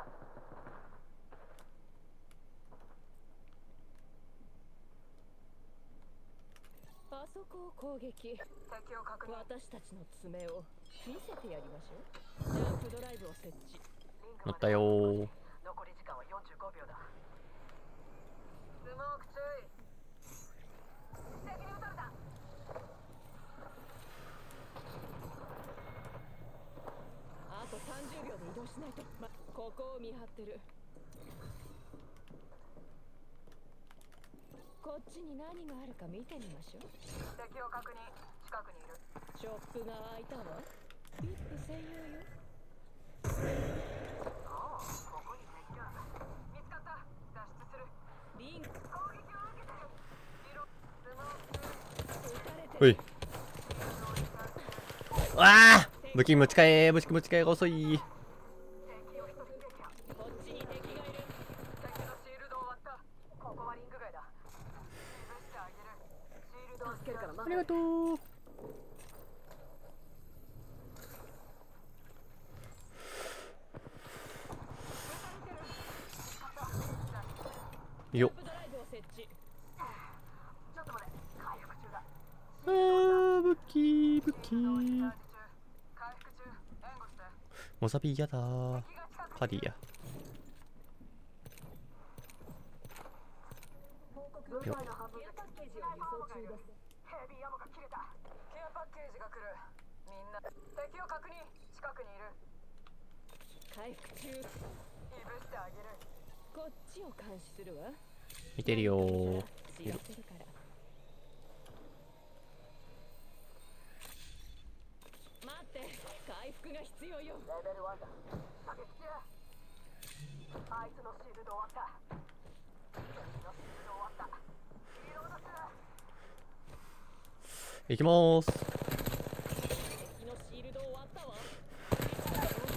あそこを攻撃。敵を確認。私たちの爪を見せてやりましょう。ジャンプドライブを設置。 乗ったよー。 残り時間は45秒だ。スモーク注意。敵に撃たれた。あと30秒で移動しないと。ここを見張ってる。こっちに何があるか見てみましょう。敵を確認。近くにいる。ショップが開いたわ。ビップ専用よ。ああ、ここに敵が。見つかった。脱出する。リンク攻撃を受けてる。色スモーク撃たれてる。 ほい。わあ、武器持ち替え武器持ち替えが遅い。 敵を一人撃破。こっちに敵がいる。敵のシールド終わった。ここはリング外だ。潰してあげる。シールドをつけるからありがとう。よっ。あー、武器武器。モサビ嫌だー。パディや。よっ。 ケアパッケージを輸送中です。ヘビーアモが切れた。ケアパッケージが来る。みんな敵を確認。近くにいる。回復中。いぶしてあげる。こっちを監視するわ。 見てるよー。 知らせるから。待って、回復が必要よ。レベル1だ。射撃中。あいつのシールド終わった。敵のシールド終わった。リロードする。 行きまーす。 敵のシールド終わったわ。攻撃されてる。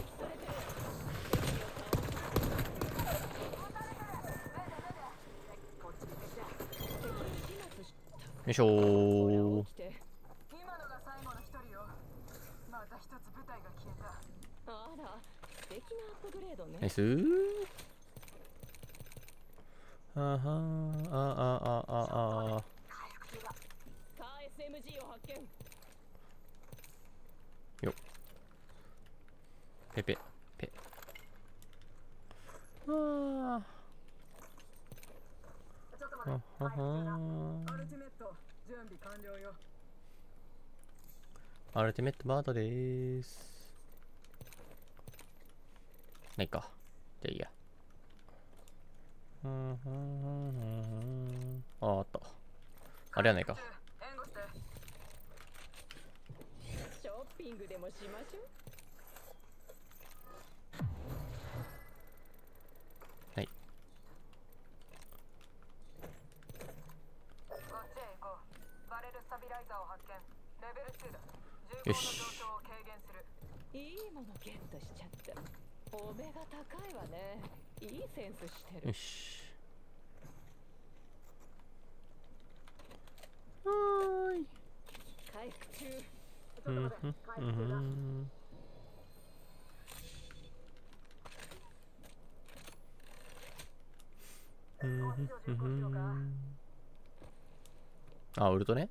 よいしょー。 今のが最後の一人よ。また一つ部隊が消えた。あら、素敵なアップグレードね。 ナイスー。 あはーあ。 回復中だ。 SMG を発見。 よっ。ペペペ。 ちょっと待って。回復中だ。 アルティメット準備完了よ。 アルティメットバードでーす。ないか。じゃあいいや。あった。あれはないか。 援護して。ショッピングでもしましょう。 はい。 こっちへ行こう。バレルスタビライザーを発見。レベル2だ。 よし。 重厚の上昇を軽減する。いいものゲットしちゃった。お目が高いわね。いいセンスしてる。 よし。はーい。 回復中。 ちょっと待って。回復中だ。 あ、ウルトね。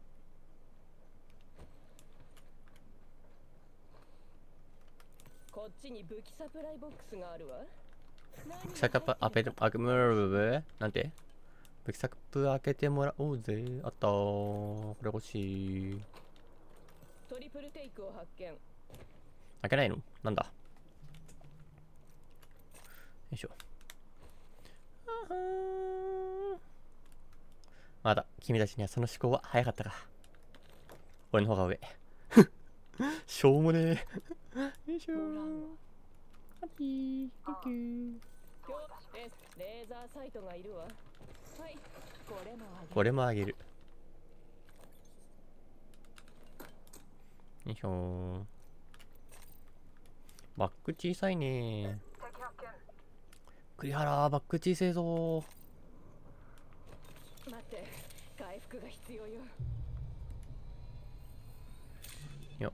こっちに武器サプライボックスがあるわ。 サカップ開けて、なんて武器サップ開けてもらおうぜ。あったー。これ欲しい。 トリプルテイクを発見。 開けないのなんだ。よいしょ。まだ、君たちにはその思考は早かったか。俺の方が上。しょうもねえ。よいしょー。ハッピー。サンキュー。 レーザーサイトがいるわ。はい、 これもあげる。よいしょー。バック小さいねー。栗原、バック小せえぞー。 待って、回復が必要よ。 よっ。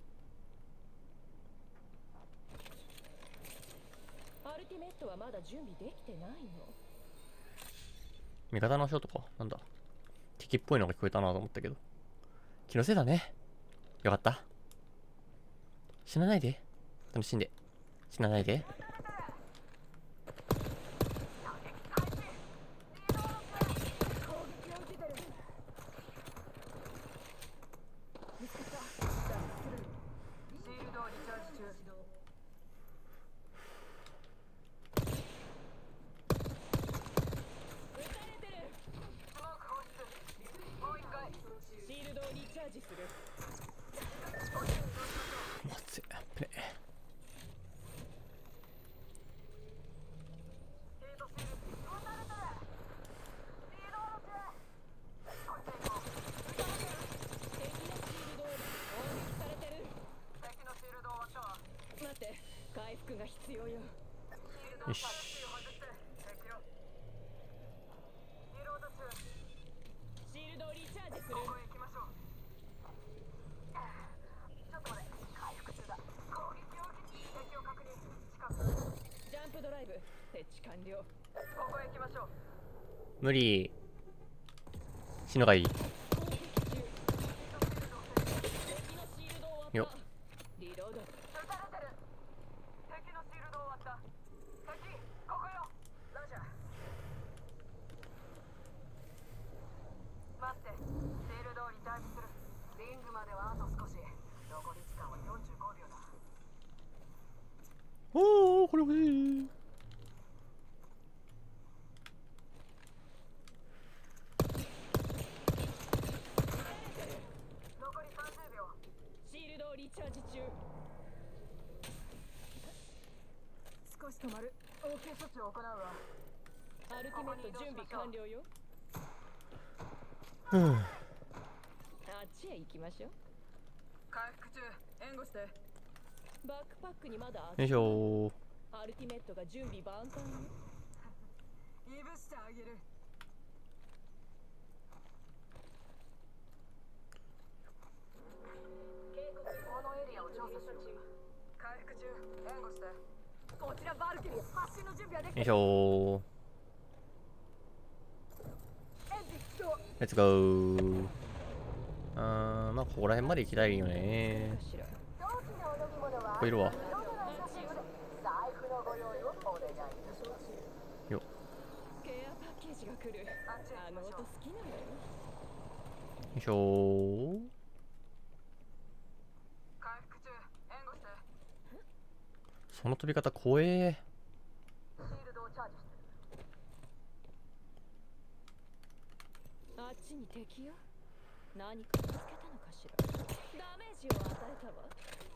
アルティメットはまだ準備できてないの。 味方のショットか。なんだ。敵っぽいのが聞こえたなと思ったけど。気のせいだね。よかった。死なないで。楽しんで。死なないで。 回復が必要よ。 よし。 シールドをリチャージする。ここへ行きましょう。 ちょっと待って。回復中だ。 攻撃を受け敵を確認。近く。ジャンプドライブ設置完了。ここへ行きましょう。 無理。死のがいい。よっ。 リロード。撃たれてる。敵のシールド終わった。敵、ここよ。ラジャー。待って、シールドをリタージする。 リングまではあと少し。残り時間は45秒だ。 おー、これ欲しい。 残り30秒。シールドをリチャージ中。 少し止まる。応急処置を行うわ。 アルティメット準備完了よ。あっちへ行きましょう。回復中、援護して。バックパックにまだよいしょー。 アルティメットが準備万端よ。いぶしてあげる。 このエリアを調査しよう。 回復中、援護して。 こちらバルキリー、発進の準備はできてる。 よいしょー。 レッツゴー。まあここら辺まで行きたいよね。ここいるわ。よっ。よいしょー。その飛び方怖え。 あっちに敵よ。何か見つけたのかしら。ダメージを与えたわ。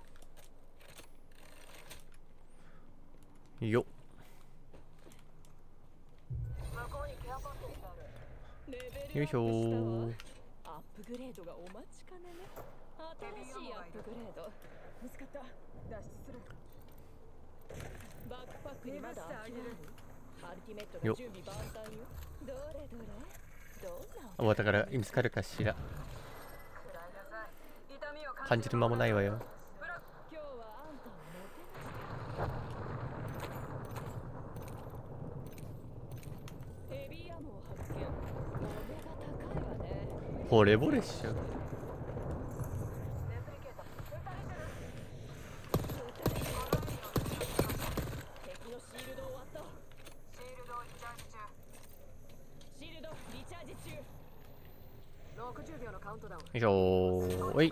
よっ。よいしょー。 アップグレードがお待ちかねね。新しいアップグレード。見つかった。脱出する。バックパックにまだ空きがある。アルティメットが準備万端よ。どれどれ。 お宝見つかるかしら。感じる間もないわよ。 今日はあんたをもてなしヘビーアムを発見。お目が高いわね。 惚れ惚れっしょ。 敵のシールド終わった。シールドリチャージ中。シールドリチャージ中。60秒のカウントダウン。 よいしょー。おい。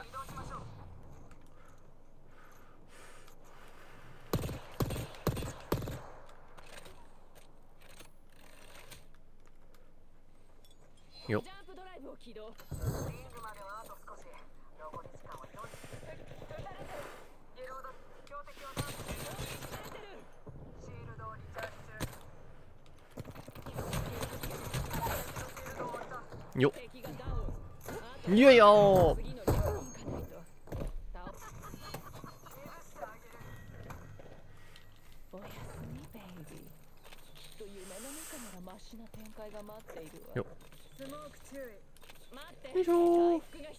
よっ。 ジャンプドライブを起動。リングまではあと少し。残り時間は4時。撃たれてる。リロード。標的をダウン。撃たれてる。シールドをリチャージ中。 よっ。いやいやー。よっ。よいしょー。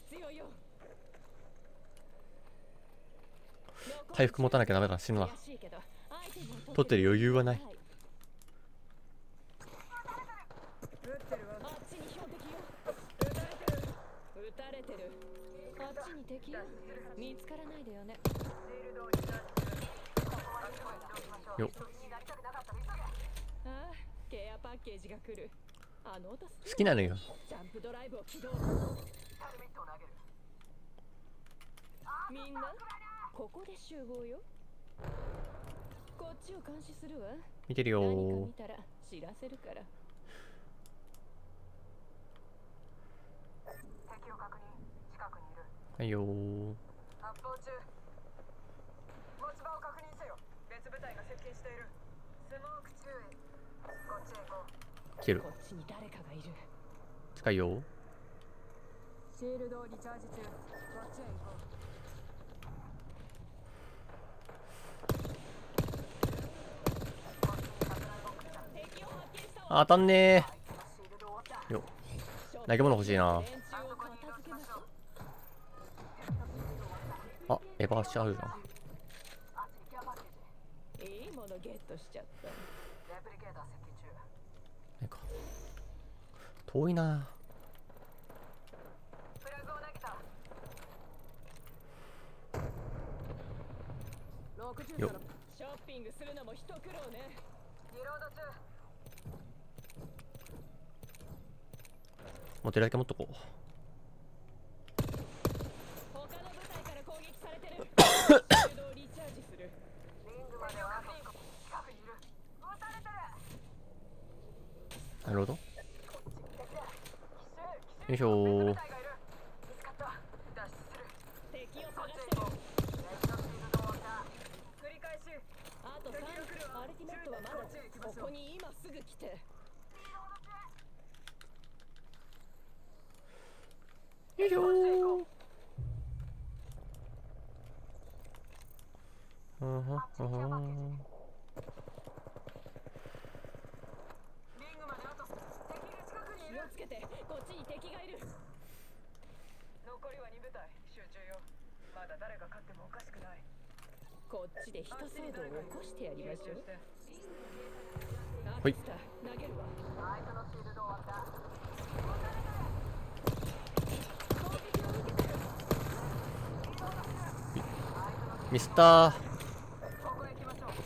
回復持たなきゃダメだ。死ぬわ。取ってる余裕はない。 見つからないでよね。 よっ。 ああ、ケアパッケージが来る。あの音好きなのよ。 ジャンプドライブを起動。みんなここで集合よ。こっちを監視するわ。 見てるよー。 何か見たら知らせるから。敵を確認。近くにいる。 はいよー。 発砲中。持ち場を確認せよ。別部隊が接近している。スモーク注意。こっちへ行こう。 来る。 こっちに誰かがいる。 近いよ。 シールドリチャージ中。こっちへ行こう。 当たんねー。よっ。投げ物欲しいな。あ、エヴァーシあるじゃん。 いいものゲットしちゃった。 なんか遠いな。よっ。 ショッピングするのも一苦労ね。リロード中。 持てるだけ持っとこう。 他の部隊から攻撃されてる。リチャージする。リングまでは近くにいる。撃たれてる。 なるほど。よいしょー。 敵を探してる。繰り返し。あと3。アルティメットはまだここに今すぐ来て。 よいしょー。 気をつけて、こっちに敵がいる。 残りは2部隊集中よ。まだ誰が勝ってもおかしくない。 こっちで一騒動を起こしてやりましょう。 はい。 投げるわ。 相手のシールド終わった。 ミスター。 ここへ行きましょう。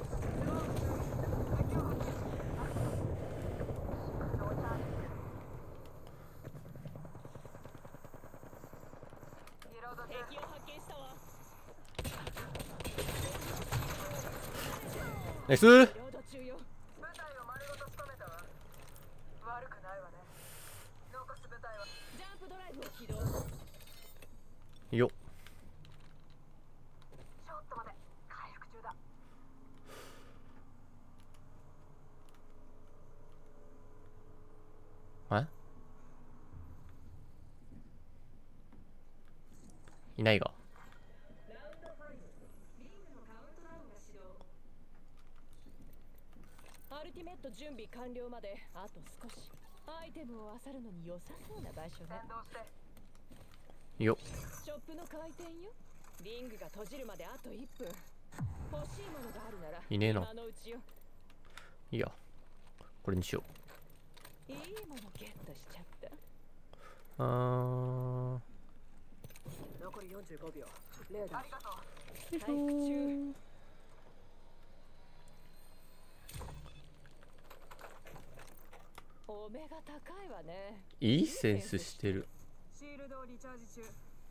敵を発見したわ。 ナイス。 領土中よ。 部隊を丸ごと仕留めたわ。悪くないわね。残す部隊はジャンプドライブを起動。 よっ。 ちょっと待て。回復中だ。 いないが。 アルティメット準備完了まであと少し。アイテムを漁るのに良さそうな場所ね。 先導して。 よっ。 ショップの開店よ。リングが閉じるまであと1分。欲しいものがあるならいねえな。 今のうちよ。 いいや、これにしよいいものゲットしちゃった。 う。 残り45秒。レーダー。ありがとう。 回復中。お目が高いわね。 いいセンスしてる。 シールドをリチャージ中。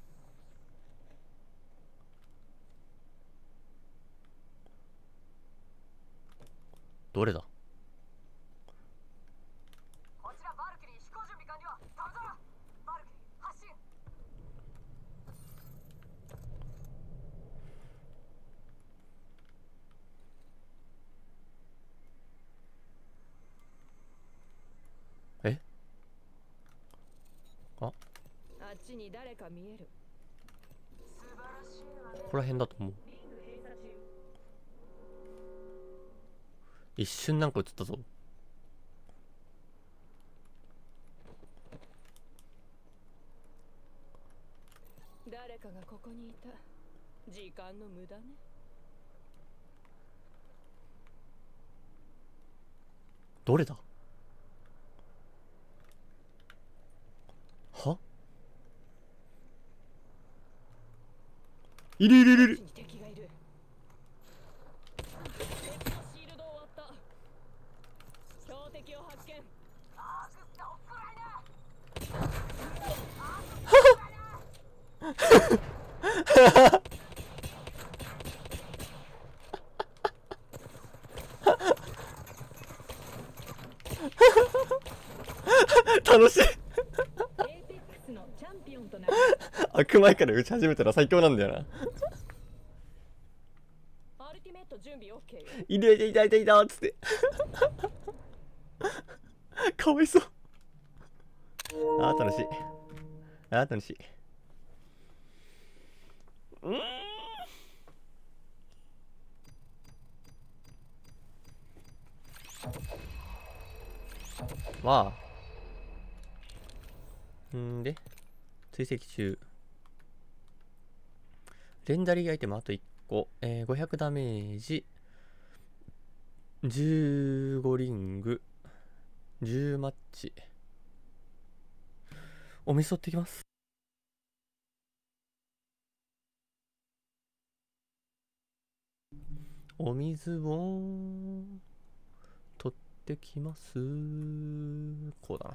どれだ。 こちらバルキリー飛行準備完了。飛ぶぞ。バルキリー発進。 えあ、 あっちに誰か見える。 素晴らしいわね。 ここら辺だと思う。一瞬なんか映ったぞ。 誰かがここにいた。時間の無駄ね。 どれだ。はいるいるいるいる。 敵がいる。敵のシールドを割った。標的を発見。 アークスタオフライナ楽しい。 エーペックスのチャンピオンとなる。 開く前から打ち始めたら最強なんだよな。 アルティメット準備 OK よ。 いるいるいたいたいたっつってかわいそう。あー楽しい。あー楽しい。わあ。んで追跡中。レンダリーアイテムあと1個、500ダメージ、15リング、10マッチ。お水取ってきます。お水を取ってきます。こうだな。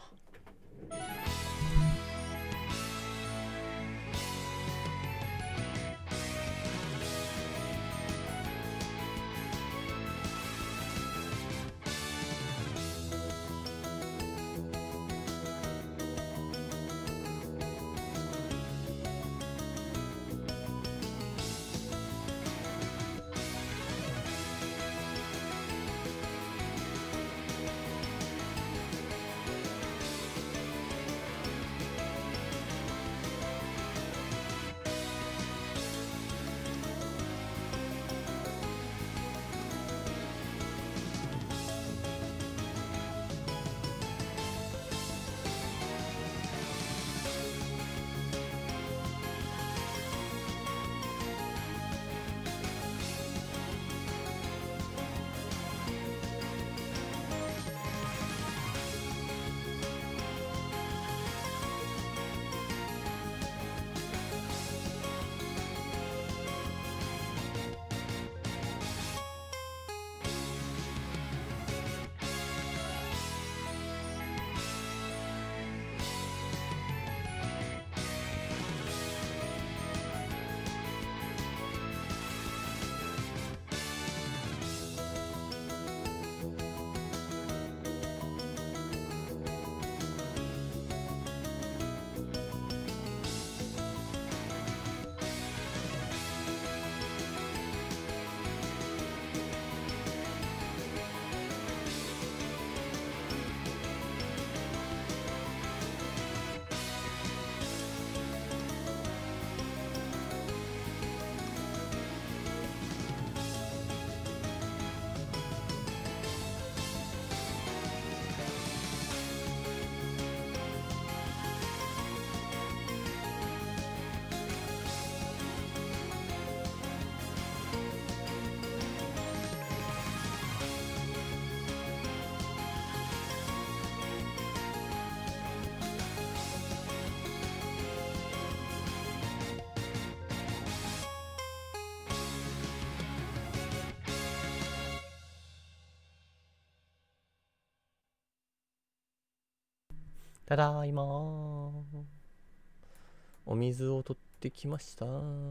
ただいまー。お水を取ってきました。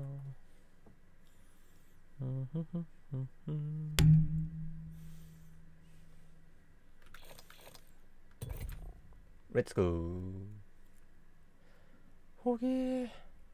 レッツゴー。ほげー。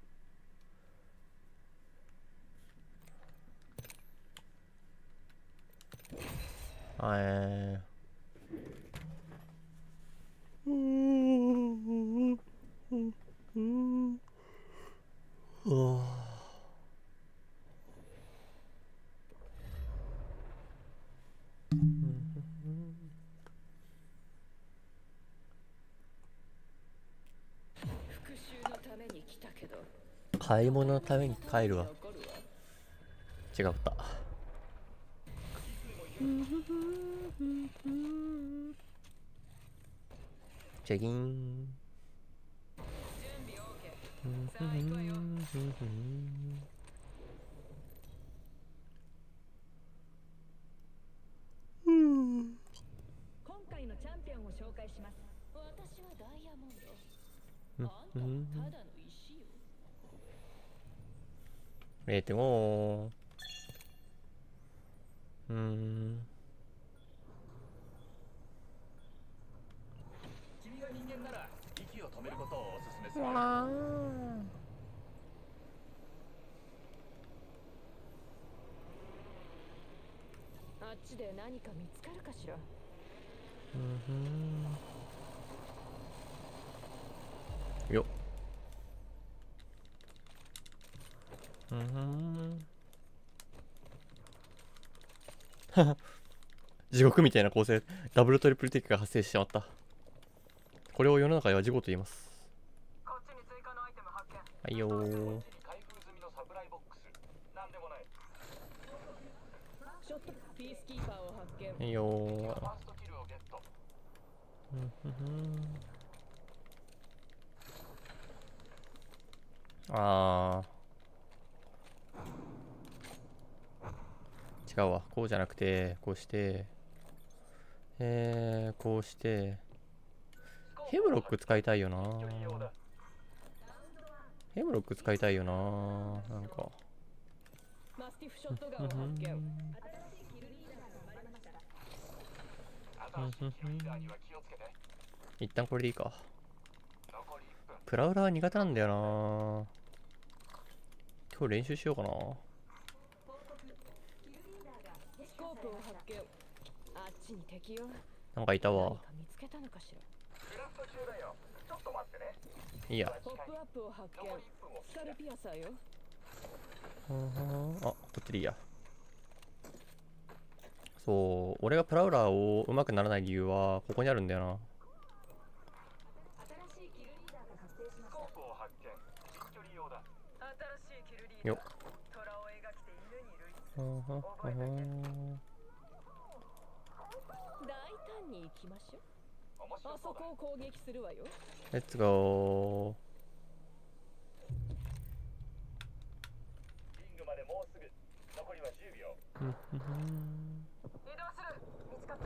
復讐のために来たけど買い物のために帰るわ。違った。チェキン。 今回のチャンピオンを紹介します。私はダイヤモンド。あんたはただの石よ。 0.5。 君が人間なら息を止めることをおすすめする。 あっちで何か見つかるかしら。 よっ。地獄みたいな構成。ダブルトリプルテイクが発生してしまった。これを世の中では事故と言います。 こっちに追加のアイテム発見。 はいよー。 開封済みのサプライボックス。なんでもない。 ちょっとピースキーパーを発見。 はいよー。 ファーストキルをゲット。違うわ。こうじゃなくて、こうして、こうして、ヘムロック使いたいよな。ヘムロック使いたいよな。なんか。 マスティフショットガンを発見。 一旦これでいいか。 残り1分。 プラウラー苦手なんだよな。今日練習しようかな。 スコープを発見。あっちに敵よ。 なんかいたわ。 何か見つけたのかしら。 クラフト中だよ。ちょっと待ってね。 いいや。 ポップアップを発見。スカルピアサーよ。 あ、こっちでいいや。そう、俺がプラウラーを上手くならない理由はここにあるんだよな。 スコープを発見。近距離用だ。 新しいキルリーダー。虎を描きて犬に類似。覚えたっ大胆に行きましょう。 面白あそだ。 そうこを攻撃するわよ。 レッツゴリングまでもうすぐ。残りは10秒。 ー。 移動する。見つかった。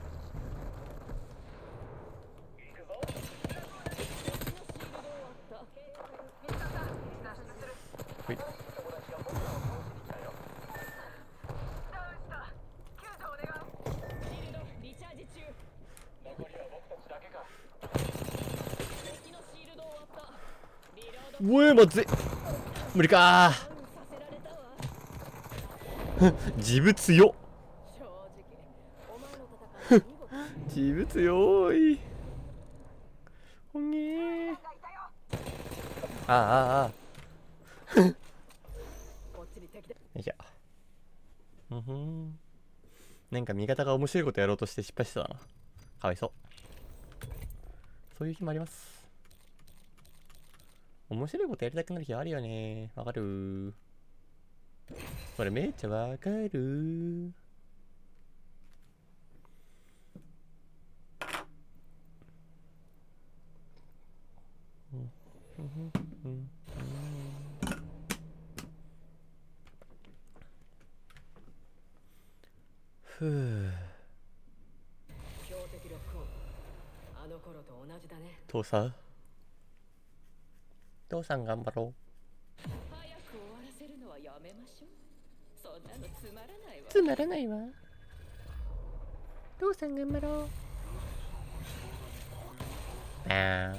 行くぞ。 こっちのシールドを割った。 見つかった。脱出する。 はい。 友達が僕らを倒しに来たよ。 ダウンした。救助お願い。 シールドリチャージ中。 残りは僕たちだけか。 敵のシールドを割った。リロード。 うえ、まずい。無理かダウンさせられたわ。 ー。自分強っ。 正直お前の戦いは見事。 自分強い。ほんげー。 がいたよ。 あ。 こっちに敵だ。 よいしょ。なんか味方が面白いことやろうとして失敗してたな。かわいそう。そういう日もあります。面白いことやりたくなる日あるよね。わかる。これめっちゃわかる。ふう。 標的ロックオン。あの頃と同じだね。 父さん頑張ろう。 早く終わらせるのはやめましょう。そんなのつまらないわ。 つまらないわ。父さん頑張ろう。あ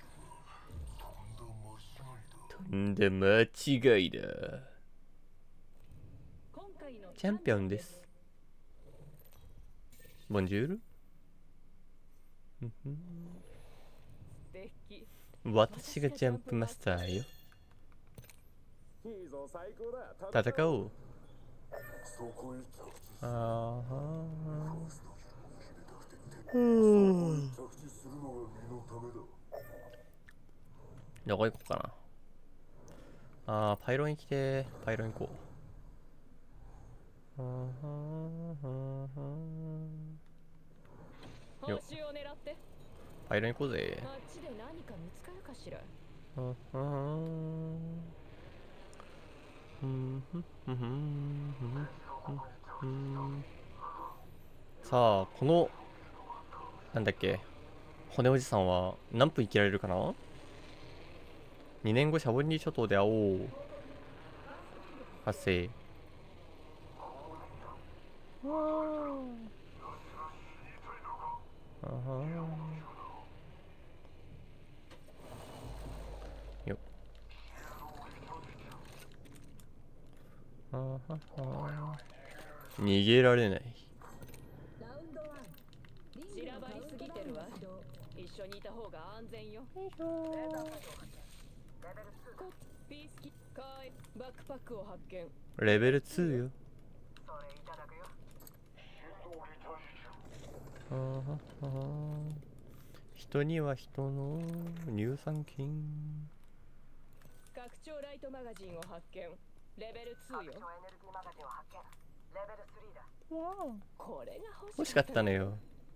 ー、とんだ間違いだ。 今回のチャンピオンです。ボンジュール。 素敵。 私がジャンプマスターよ。戦おう。ああ。どこ行こうかな。ああ、パイロン行きてー。パイロン行こう。よっ、 星を狙って。 パイロン行こうぜ。 あっちで何か見つかるかしら。 さあ、このなんだっけ、骨おじさんは何分生きられるかな。2年後シャボニー諸島で会おう。発生。よっ。逃げられない。 散らばりすぎてるわ。一緒にいた方が安全よ。コピースキカイバックパックを発見。 レベル2よ。 それいただくよ。 人には人の乳酸菌。 拡張ライトマガジンを発見。レベル2よ。 エネルギーマガジンを発見。レベル3だ。 これが欲しかったのよ。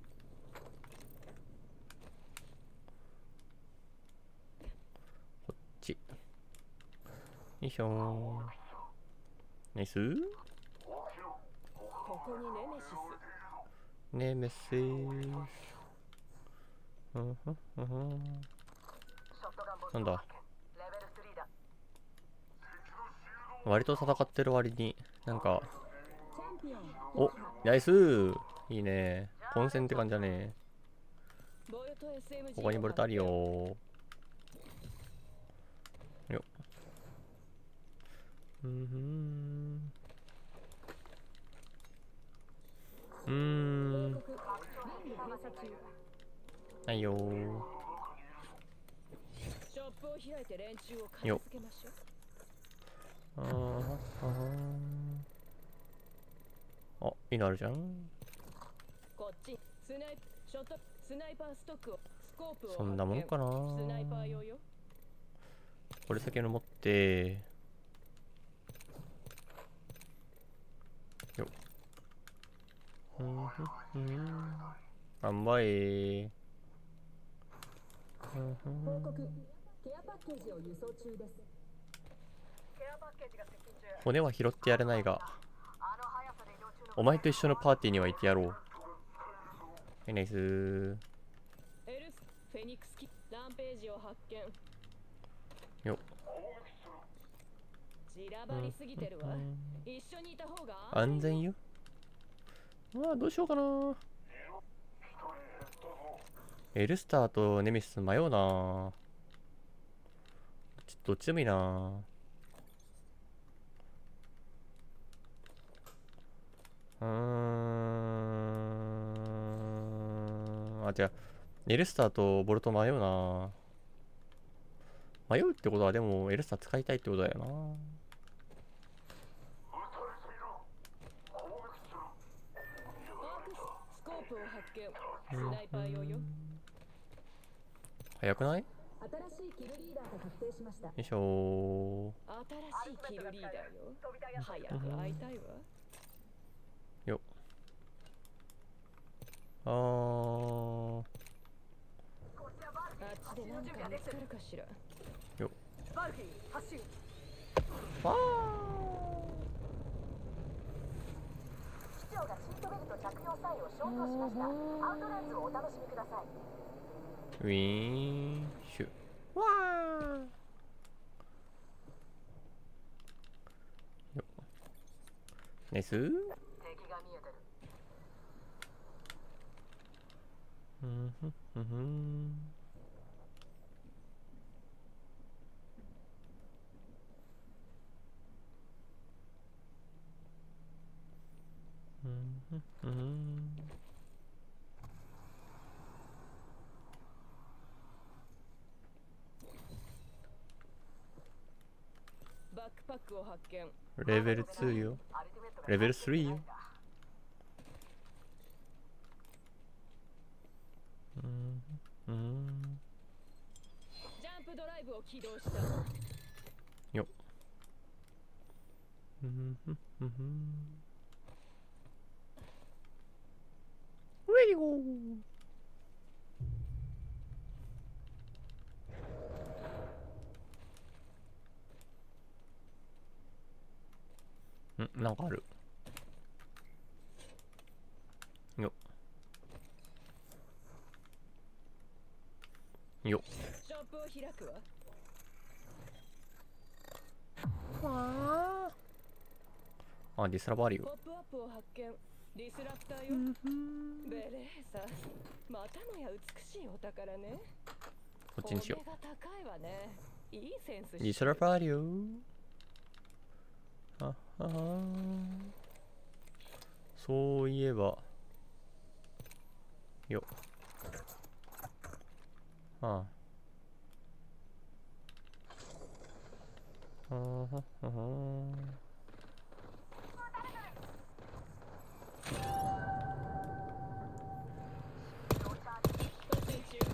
こっち。よいしょー。ナイスー。 ここにネメシス。 ネメシス。なんだ。割と戦ってる割になんか、お、ナイスー。いいね。混戦って感じだね。ここにボルトあるよー。よっ。はいよー。 ショップを開いて連中を片よっ。 付けましょう。 あ、いいのあるじゃん。 こっちスナイショットスナイパーストックをスコープをそんなもんかな。 スナイパー用よ。 これ先の持ってよっ。頑張れ。 報告。ケアパッケージを輸送中です。 ケアパッケージが接近中。 骨は拾ってやれないが、お前と一緒のパーティーには行ってやろう。はい、ナイスー。 エルスフェニックスキランページを発見。 よっ。 散らばりすぎてるわ。一緒にいた方が安全よ。ああ、どうしようかな。エルスターとネメシス迷うな。どっちでもいいな。あ、違う。エルスターとボルト迷うな。迷うってことはでもエルスター使いたいってことだよな。 スコープを発見。スナイパー用よ。 早くない？ 新しいキルリーダーが確定しました。 よいしょ新しいキルリーダーよ。早く会いたいわ。 ー。よっ。あっちで何か見つかるかしら。 よっ。 バルキリー発進。 わ機長がシートベルト着用サインを消灯しました。アウトレンズをお楽しみください。 ウィーンシュわーよナイス。 敵が見えてる。 うんふんふんふんうんふんふんバックパックを発見。 レベル2よ。レベル3よ。うんふんふんジャンプドライブを起動した。 よっ。うんふんふんふんレディゴー。なんかあるよよショップを開くわ。 あディスラバリューポップアップを発見。ディスラプターよ。ベレーサ、またもや美しいお宝ね。 こっちにしよお目が高いわね。いいセンスしてる。 う。ディスラバリューああそういえばよああははは突進中。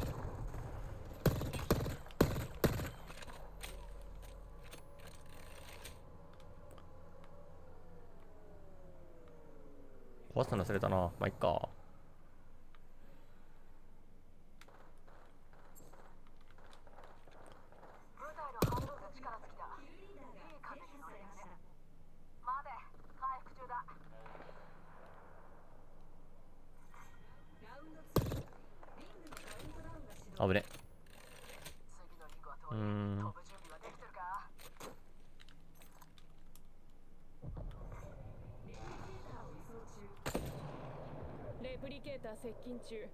壊すの忘れたな。まあ、いっか。 部隊の半分が力尽きた。いい風に乗れるね。待て、回復中だ。 危ね。 次のリングは遠い。飛ぶ準備はできてるか？ レプリケーター接近中。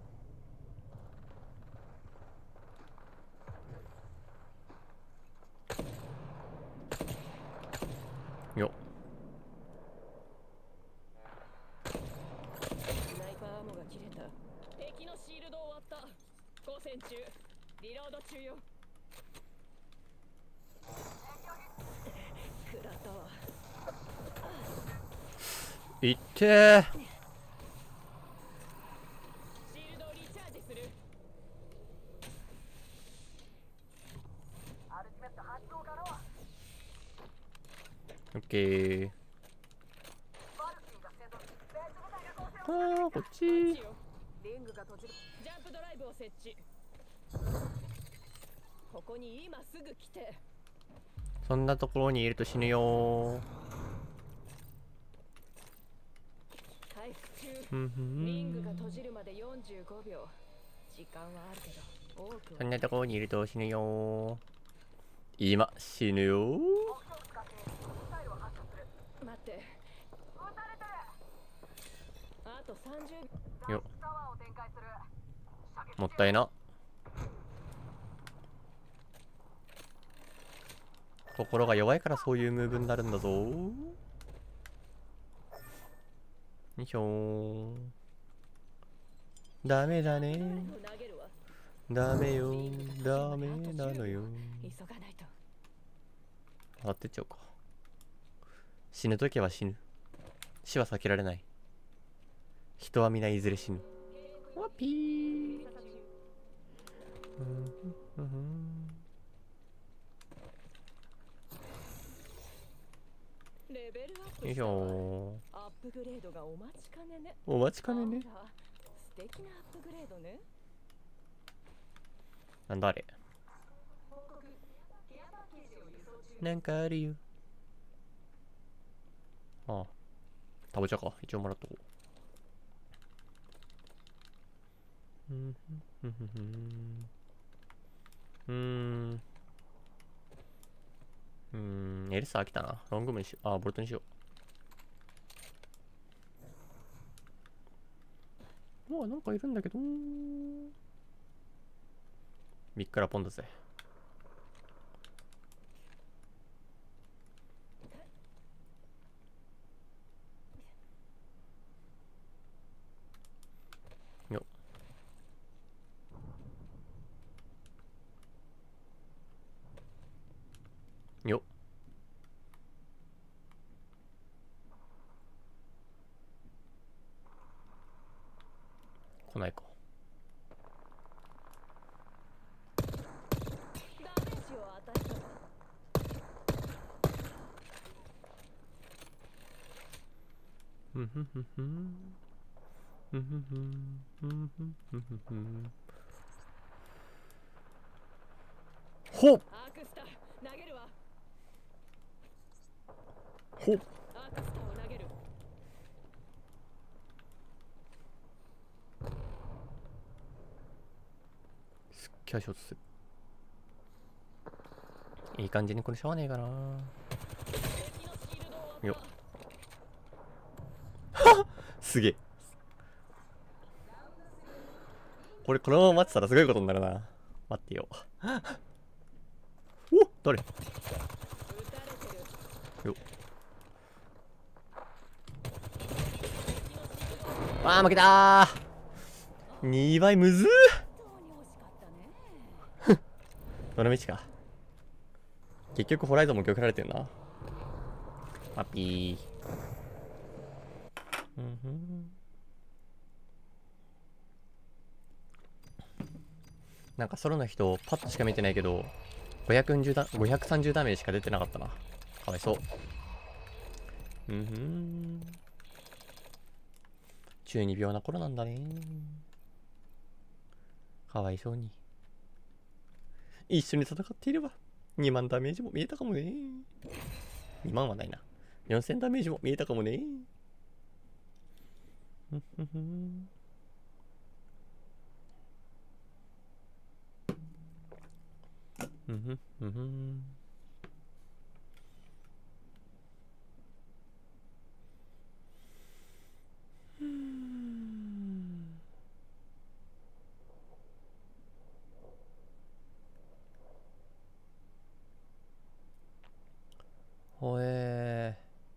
よスナイパーアーモが切れた。敵のシールド終わった。交戦中。リロード中よ。食らったわ。 いってー。 シールドをリチャージする。 アルティメット発動可能。 オッケー。 バルキーが先頭。別部隊が攻勢を。 あーこっちこっちよ。 リングが閉じる。 ジャンプドライブを設置。ここに今すぐ来て。 そんなところにいると死ぬよー。 回復中。 ふんふんリングが閉じるまで45秒。時間はあるけど多くはそんなところにいると死ぬよー。今死ぬよー。 目標を使ってミサイルを発射する。 待って。 撃たれてる。 あと30。 よタワーを展開する。 もったいな。心が弱いからそういうムーブになるんだぞー。よいしょー。ダメだねー。 投げるわ。 ダメよダメなのよ。 急がないと。 上がってっちゃおうか。死ぬときは死ぬ。死は避けられない。人は皆いずれ死ぬ。わっぴー。 レベルアップよいししたわ。 ょアップグレードがお待ちかねね。 ー。お待ちかねね。 あら素敵なアップグレードね。 なんだあれ。なんかあるよ。ああ。食べちゃうか。一応もらっとこう。 エルサ飽きたな。ロングムにしよう。あ、ボルトにしよう。うわ、なんかいるんだけど。ビックラポンだぜ。よよ来ないか。 ダメージを与えたわ。 ほっアークスター投げるわ。 ほっアークスターを投げる。 すっげえショットする。いい感じにこれしゃわねえかな。 敵のシールドを割った。 よすげえ。これこのまま待ってたらすごいことになるな。待ってよ。おっ誰撃たれてる。 よあー負けたー。2倍むずー。 本当に惜しかったね。 どの道か。結局ホライゾンも拒否られてんな。ハッピー。なんかソロの人パッとしか見てないけど530ダメージしか出てなかったな。かわいそう。中二病な頃なんだね。かわいそうに。一緒に戦っていれば2万ダメージも見えたかもね。2万はないな。4000ダメージも見えたかもね。ほえ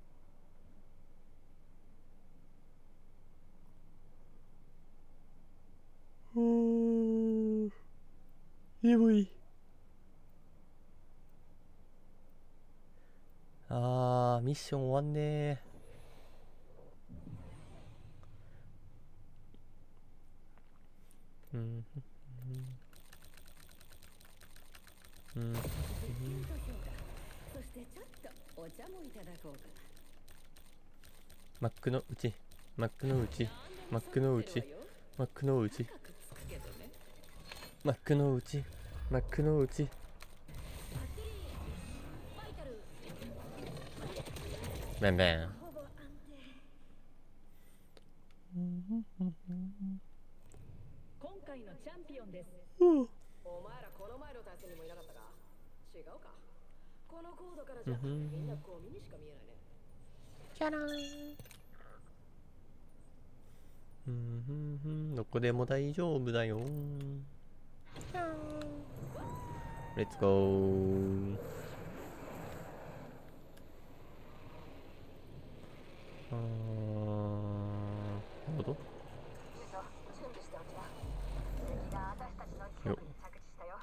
ー。眠い。あー、ミッション終わんねー。 そしてちょっとお茶もいただこうかな。 マックのうち、マックのうち、マックのうち、マックのうち、マックのうち、マックのうち。ベンベン。 今回のチャンピオンです。 お前らこの前の対戦にもいなかったか。違うか。このコードからじゃみんなゴミにしか見えないね。 チャラーン。どこでも大丈夫だよ。レッツゴー。なるほど。 準備しておきな。敵が私たちの近くに着地したよ。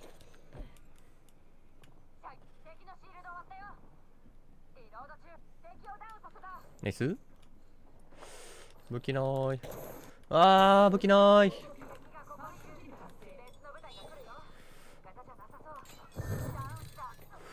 敵のシールド終わったよ。リロード中、敵をダウンさせた。 ナイス。武器なーい。あー、武器なーい。 敵がここに来る。別の部隊が来るよ。ガタじゃなさそう。ダウンした。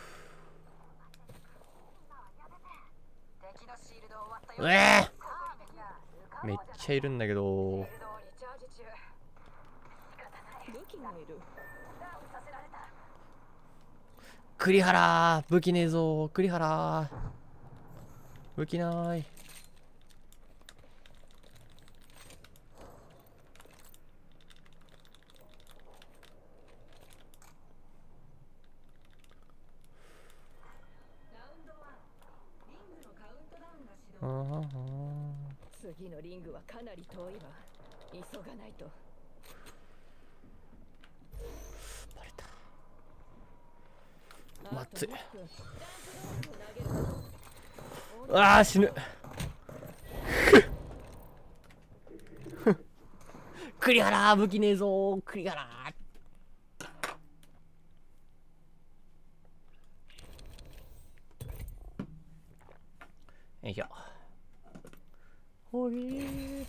今はやめて。敵のシールド終わったよ。 うえー、めっちゃいるんだけど。 シールドをリチャージ中。仕方ない。 武器がいる。 ダウンさせられた。 栗原ー、武器ねえぞー。栗原ー、武器なーい。 次のリングはかなり遠いわ。急がないと。 バレた。まずい。ああ死ぬ。栗原武器ねえぞ栗原。よいしょ。ほげー。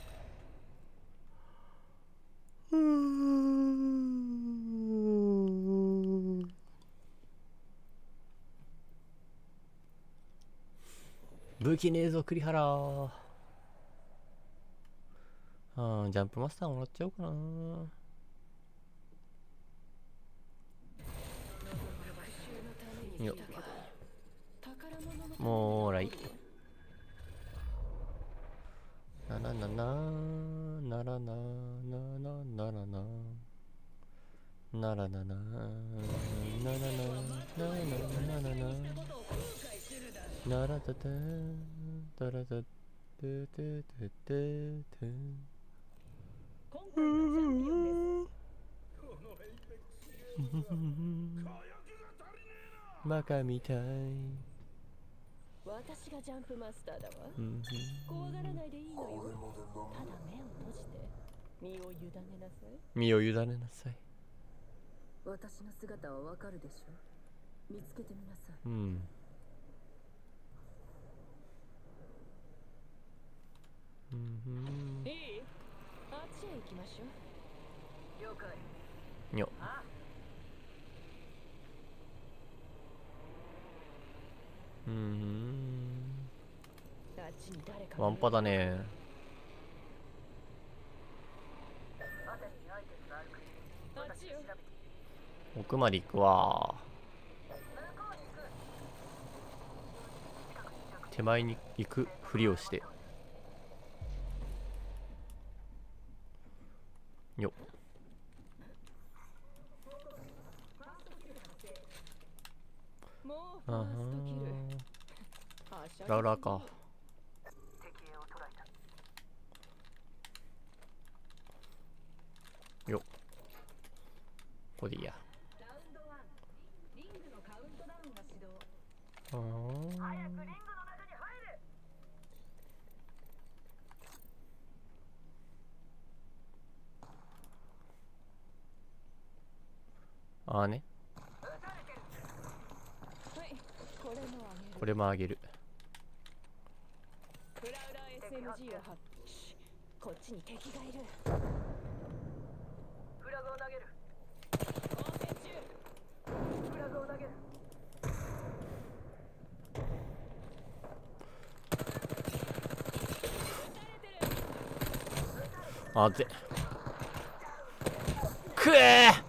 武器ねえぞ栗原。ジャンプマスターもらっちゃおうかな。よっもーらい。ならななならなななならなならななならななならななならたたたらたててててて。バカみたい。 私がジャンプマスターだわ。怖がらないでいいのよ。ただ目を閉じて身を委ねなさい。 身を委ねなさい。 私の姿はわかるでしょ。見つけてみなさい。 いい？あっちへ行きましょう。 了解。 よっ。ワンパだね。奥まで行くわ。手前に行くふりをしてよっ。ラウラーか。よっ。ここでいいや。リングのカウントダウンが始動。早くリングの中に入る。ああね。これもあげる。 フラウラー SMG を発揮。こっちに敵がいる。 フラグを投げる。 応戦中。 フラグを投げる。 あぜ。くえー。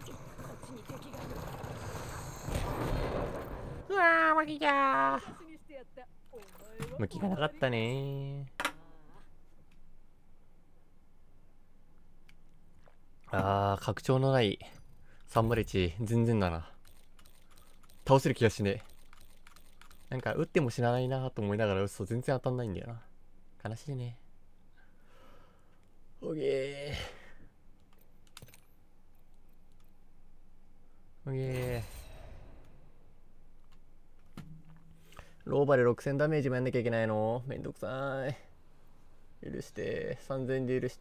うわー負けじゃー。向きがなかったねー。拡張のないサンバレッジ全然だな。倒せる気がしねえ。なんか打っても死なないなと思いながら打つと全然当たんないんだよな。悲しいね。おげーおげー。ローバで6000ダメージもやんなきゃいけないの？めんどくさい。許して。3000で許して。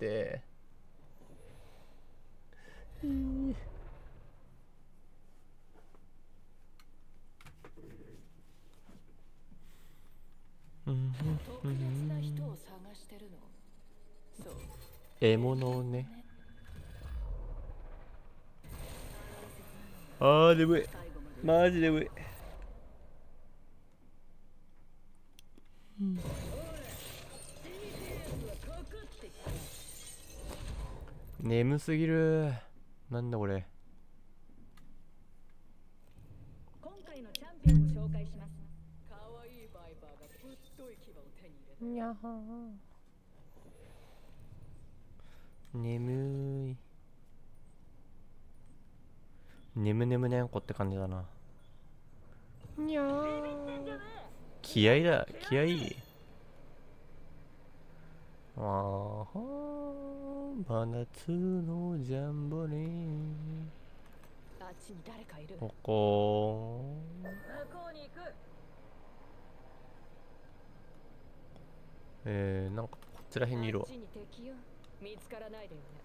特別な人を探してるの。そう。 獲物をね。あー眠い。マジ眠い。眠すぎる。なんだこれ。 今回のチャンピオンを紹介します。 可愛いバイバーがぶっとい牙を手に入れた。 にゃはー。眠い。眠眠ねんこって感じだな。にゃー。気合いだ。気合い。 あは真夏のジャンボリー。 あっちに誰かいる。 ここ向こうに行く。 なんかこちら辺にいるわ。 あっちに敵よ。見つからないでよね。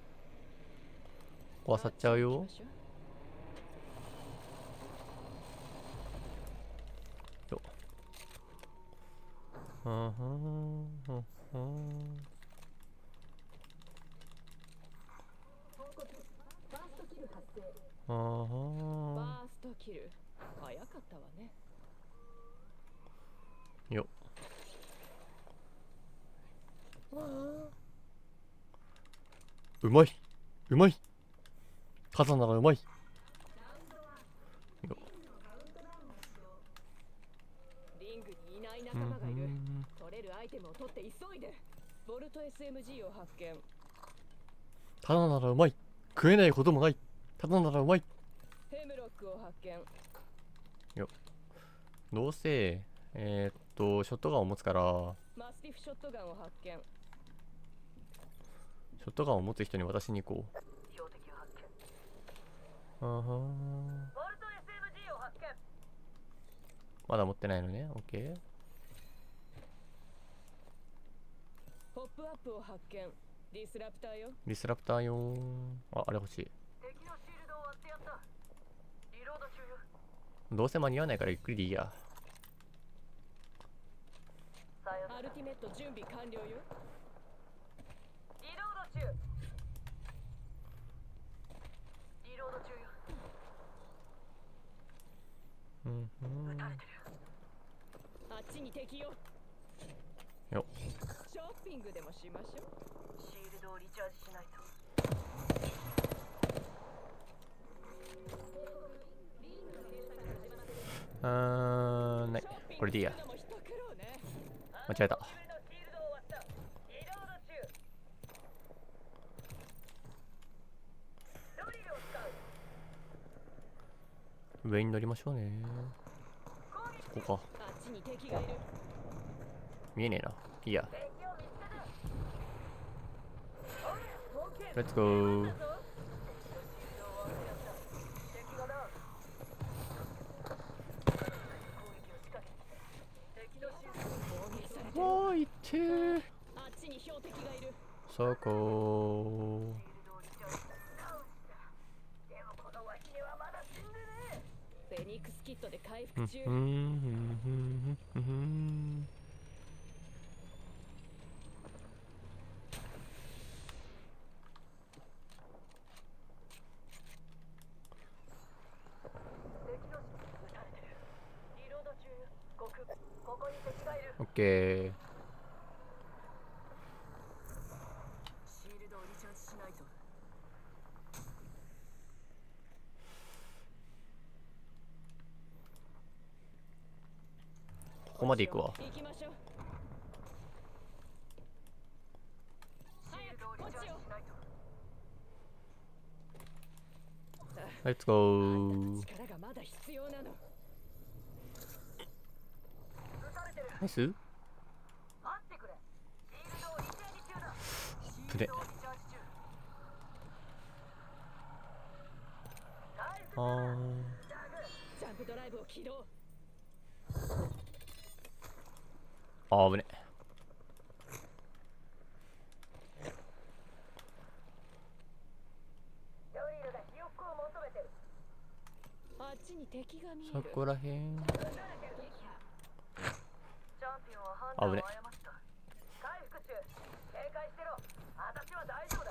ここ漁っちゃうよ。 あっちに行きましょよふんふんふんふん。あう。 はバーストキル。早かったわね。 ようまいうまい。肩ならうまいよ。 リングにいない仲間がいる。取れるアイテムを取って急いで。ボルト SMG を発見。 ただならうまい。食えないこともない。ただならうまい。 ヘムロックを発見。 どうせショットガンを持つから、 マスティフショットガンを発見。 ショットガンを持つ人に渡しに行こう。 標的を発見。 あはボルト SMG を発見。 まだ持ってないのね。オッケー。 ポップアップを発見。ディスラプターよ。 ディスラプターよー。あれ欲しい。 敵のシールドを割ってやった。リロード中よ。 どうせ間に合わないからゆっくりでいいや。 アルティメット準備完了よ。 リロード中。リロード中よ。 うんうん撃たれてる。 あっちに敵よ。 よショッピングでもしましょう。 シールドをリチャージしないと。 ない。これでいいや。間違えた。上に乗りましょうね。ここか。 あっちに敵がいる。 見えねえな。いいや。レッツゴー。わーいってー。 あっちに標的がいる。 そこフェニックスキットで回復中。 オッケー。 シールドをリチャージしないと。 ここまで行くわ。 行きましょう。早くこっちよ。 レッツゴー。 力がまだ必要なの。 ナイス。プレ。 ジャンプドライブを起動。 危ね。 あっちに敵が見える。 そこらへん。危ね。 回復中。警戒してろ。私は大丈夫だ。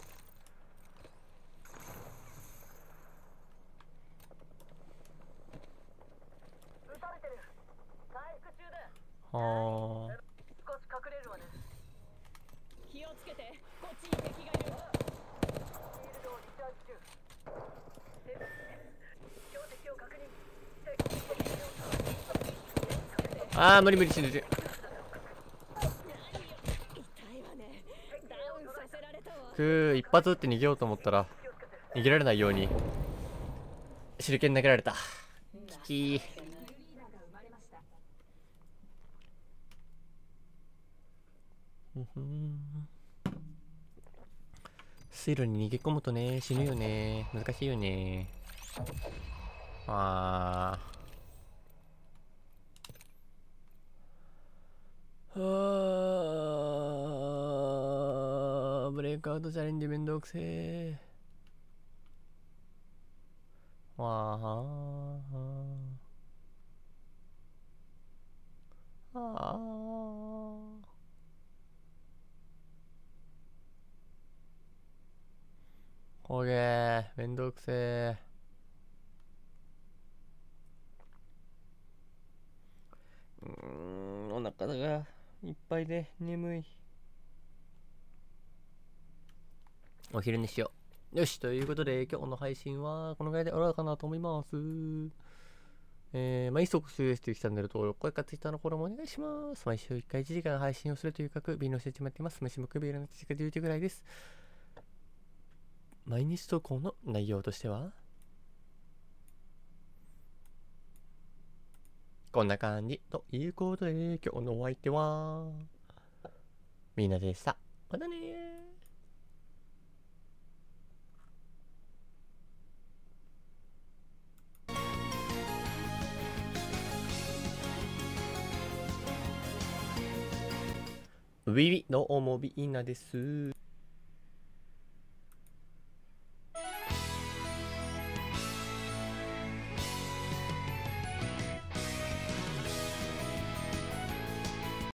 撃たれてる。回復中だ。 はあ。 少し隠れるわね。 気をつけて。こっちに敵がいる。 シールドをリチャージ中。標的を確認。 あー無理無理死んでる。一発撃って逃げようと思ったら逃げられないように手裏剣投げられた。キキー。 水路に逃げ込むとね、死ぬよね。難しいよね。あブレイクアウトチャレンジめんどくせえ。これめんどくせえ。お腹がいっぱいで眠い。お昼にしよう。よし、ということで今日の配信はこのぐらいで終わろうかなと思います。毎速収益というチャンネル登録、ツイッターのフォローもお願いします。毎週1回1時間配信をするという各ビールの設置もやっています。飯もビールの設置が10時ぐらいです。毎日投稿の内容としてはこんな感じということで、今日のお相手はみんなでした。またねー。ウィウィ、どうもみんなです。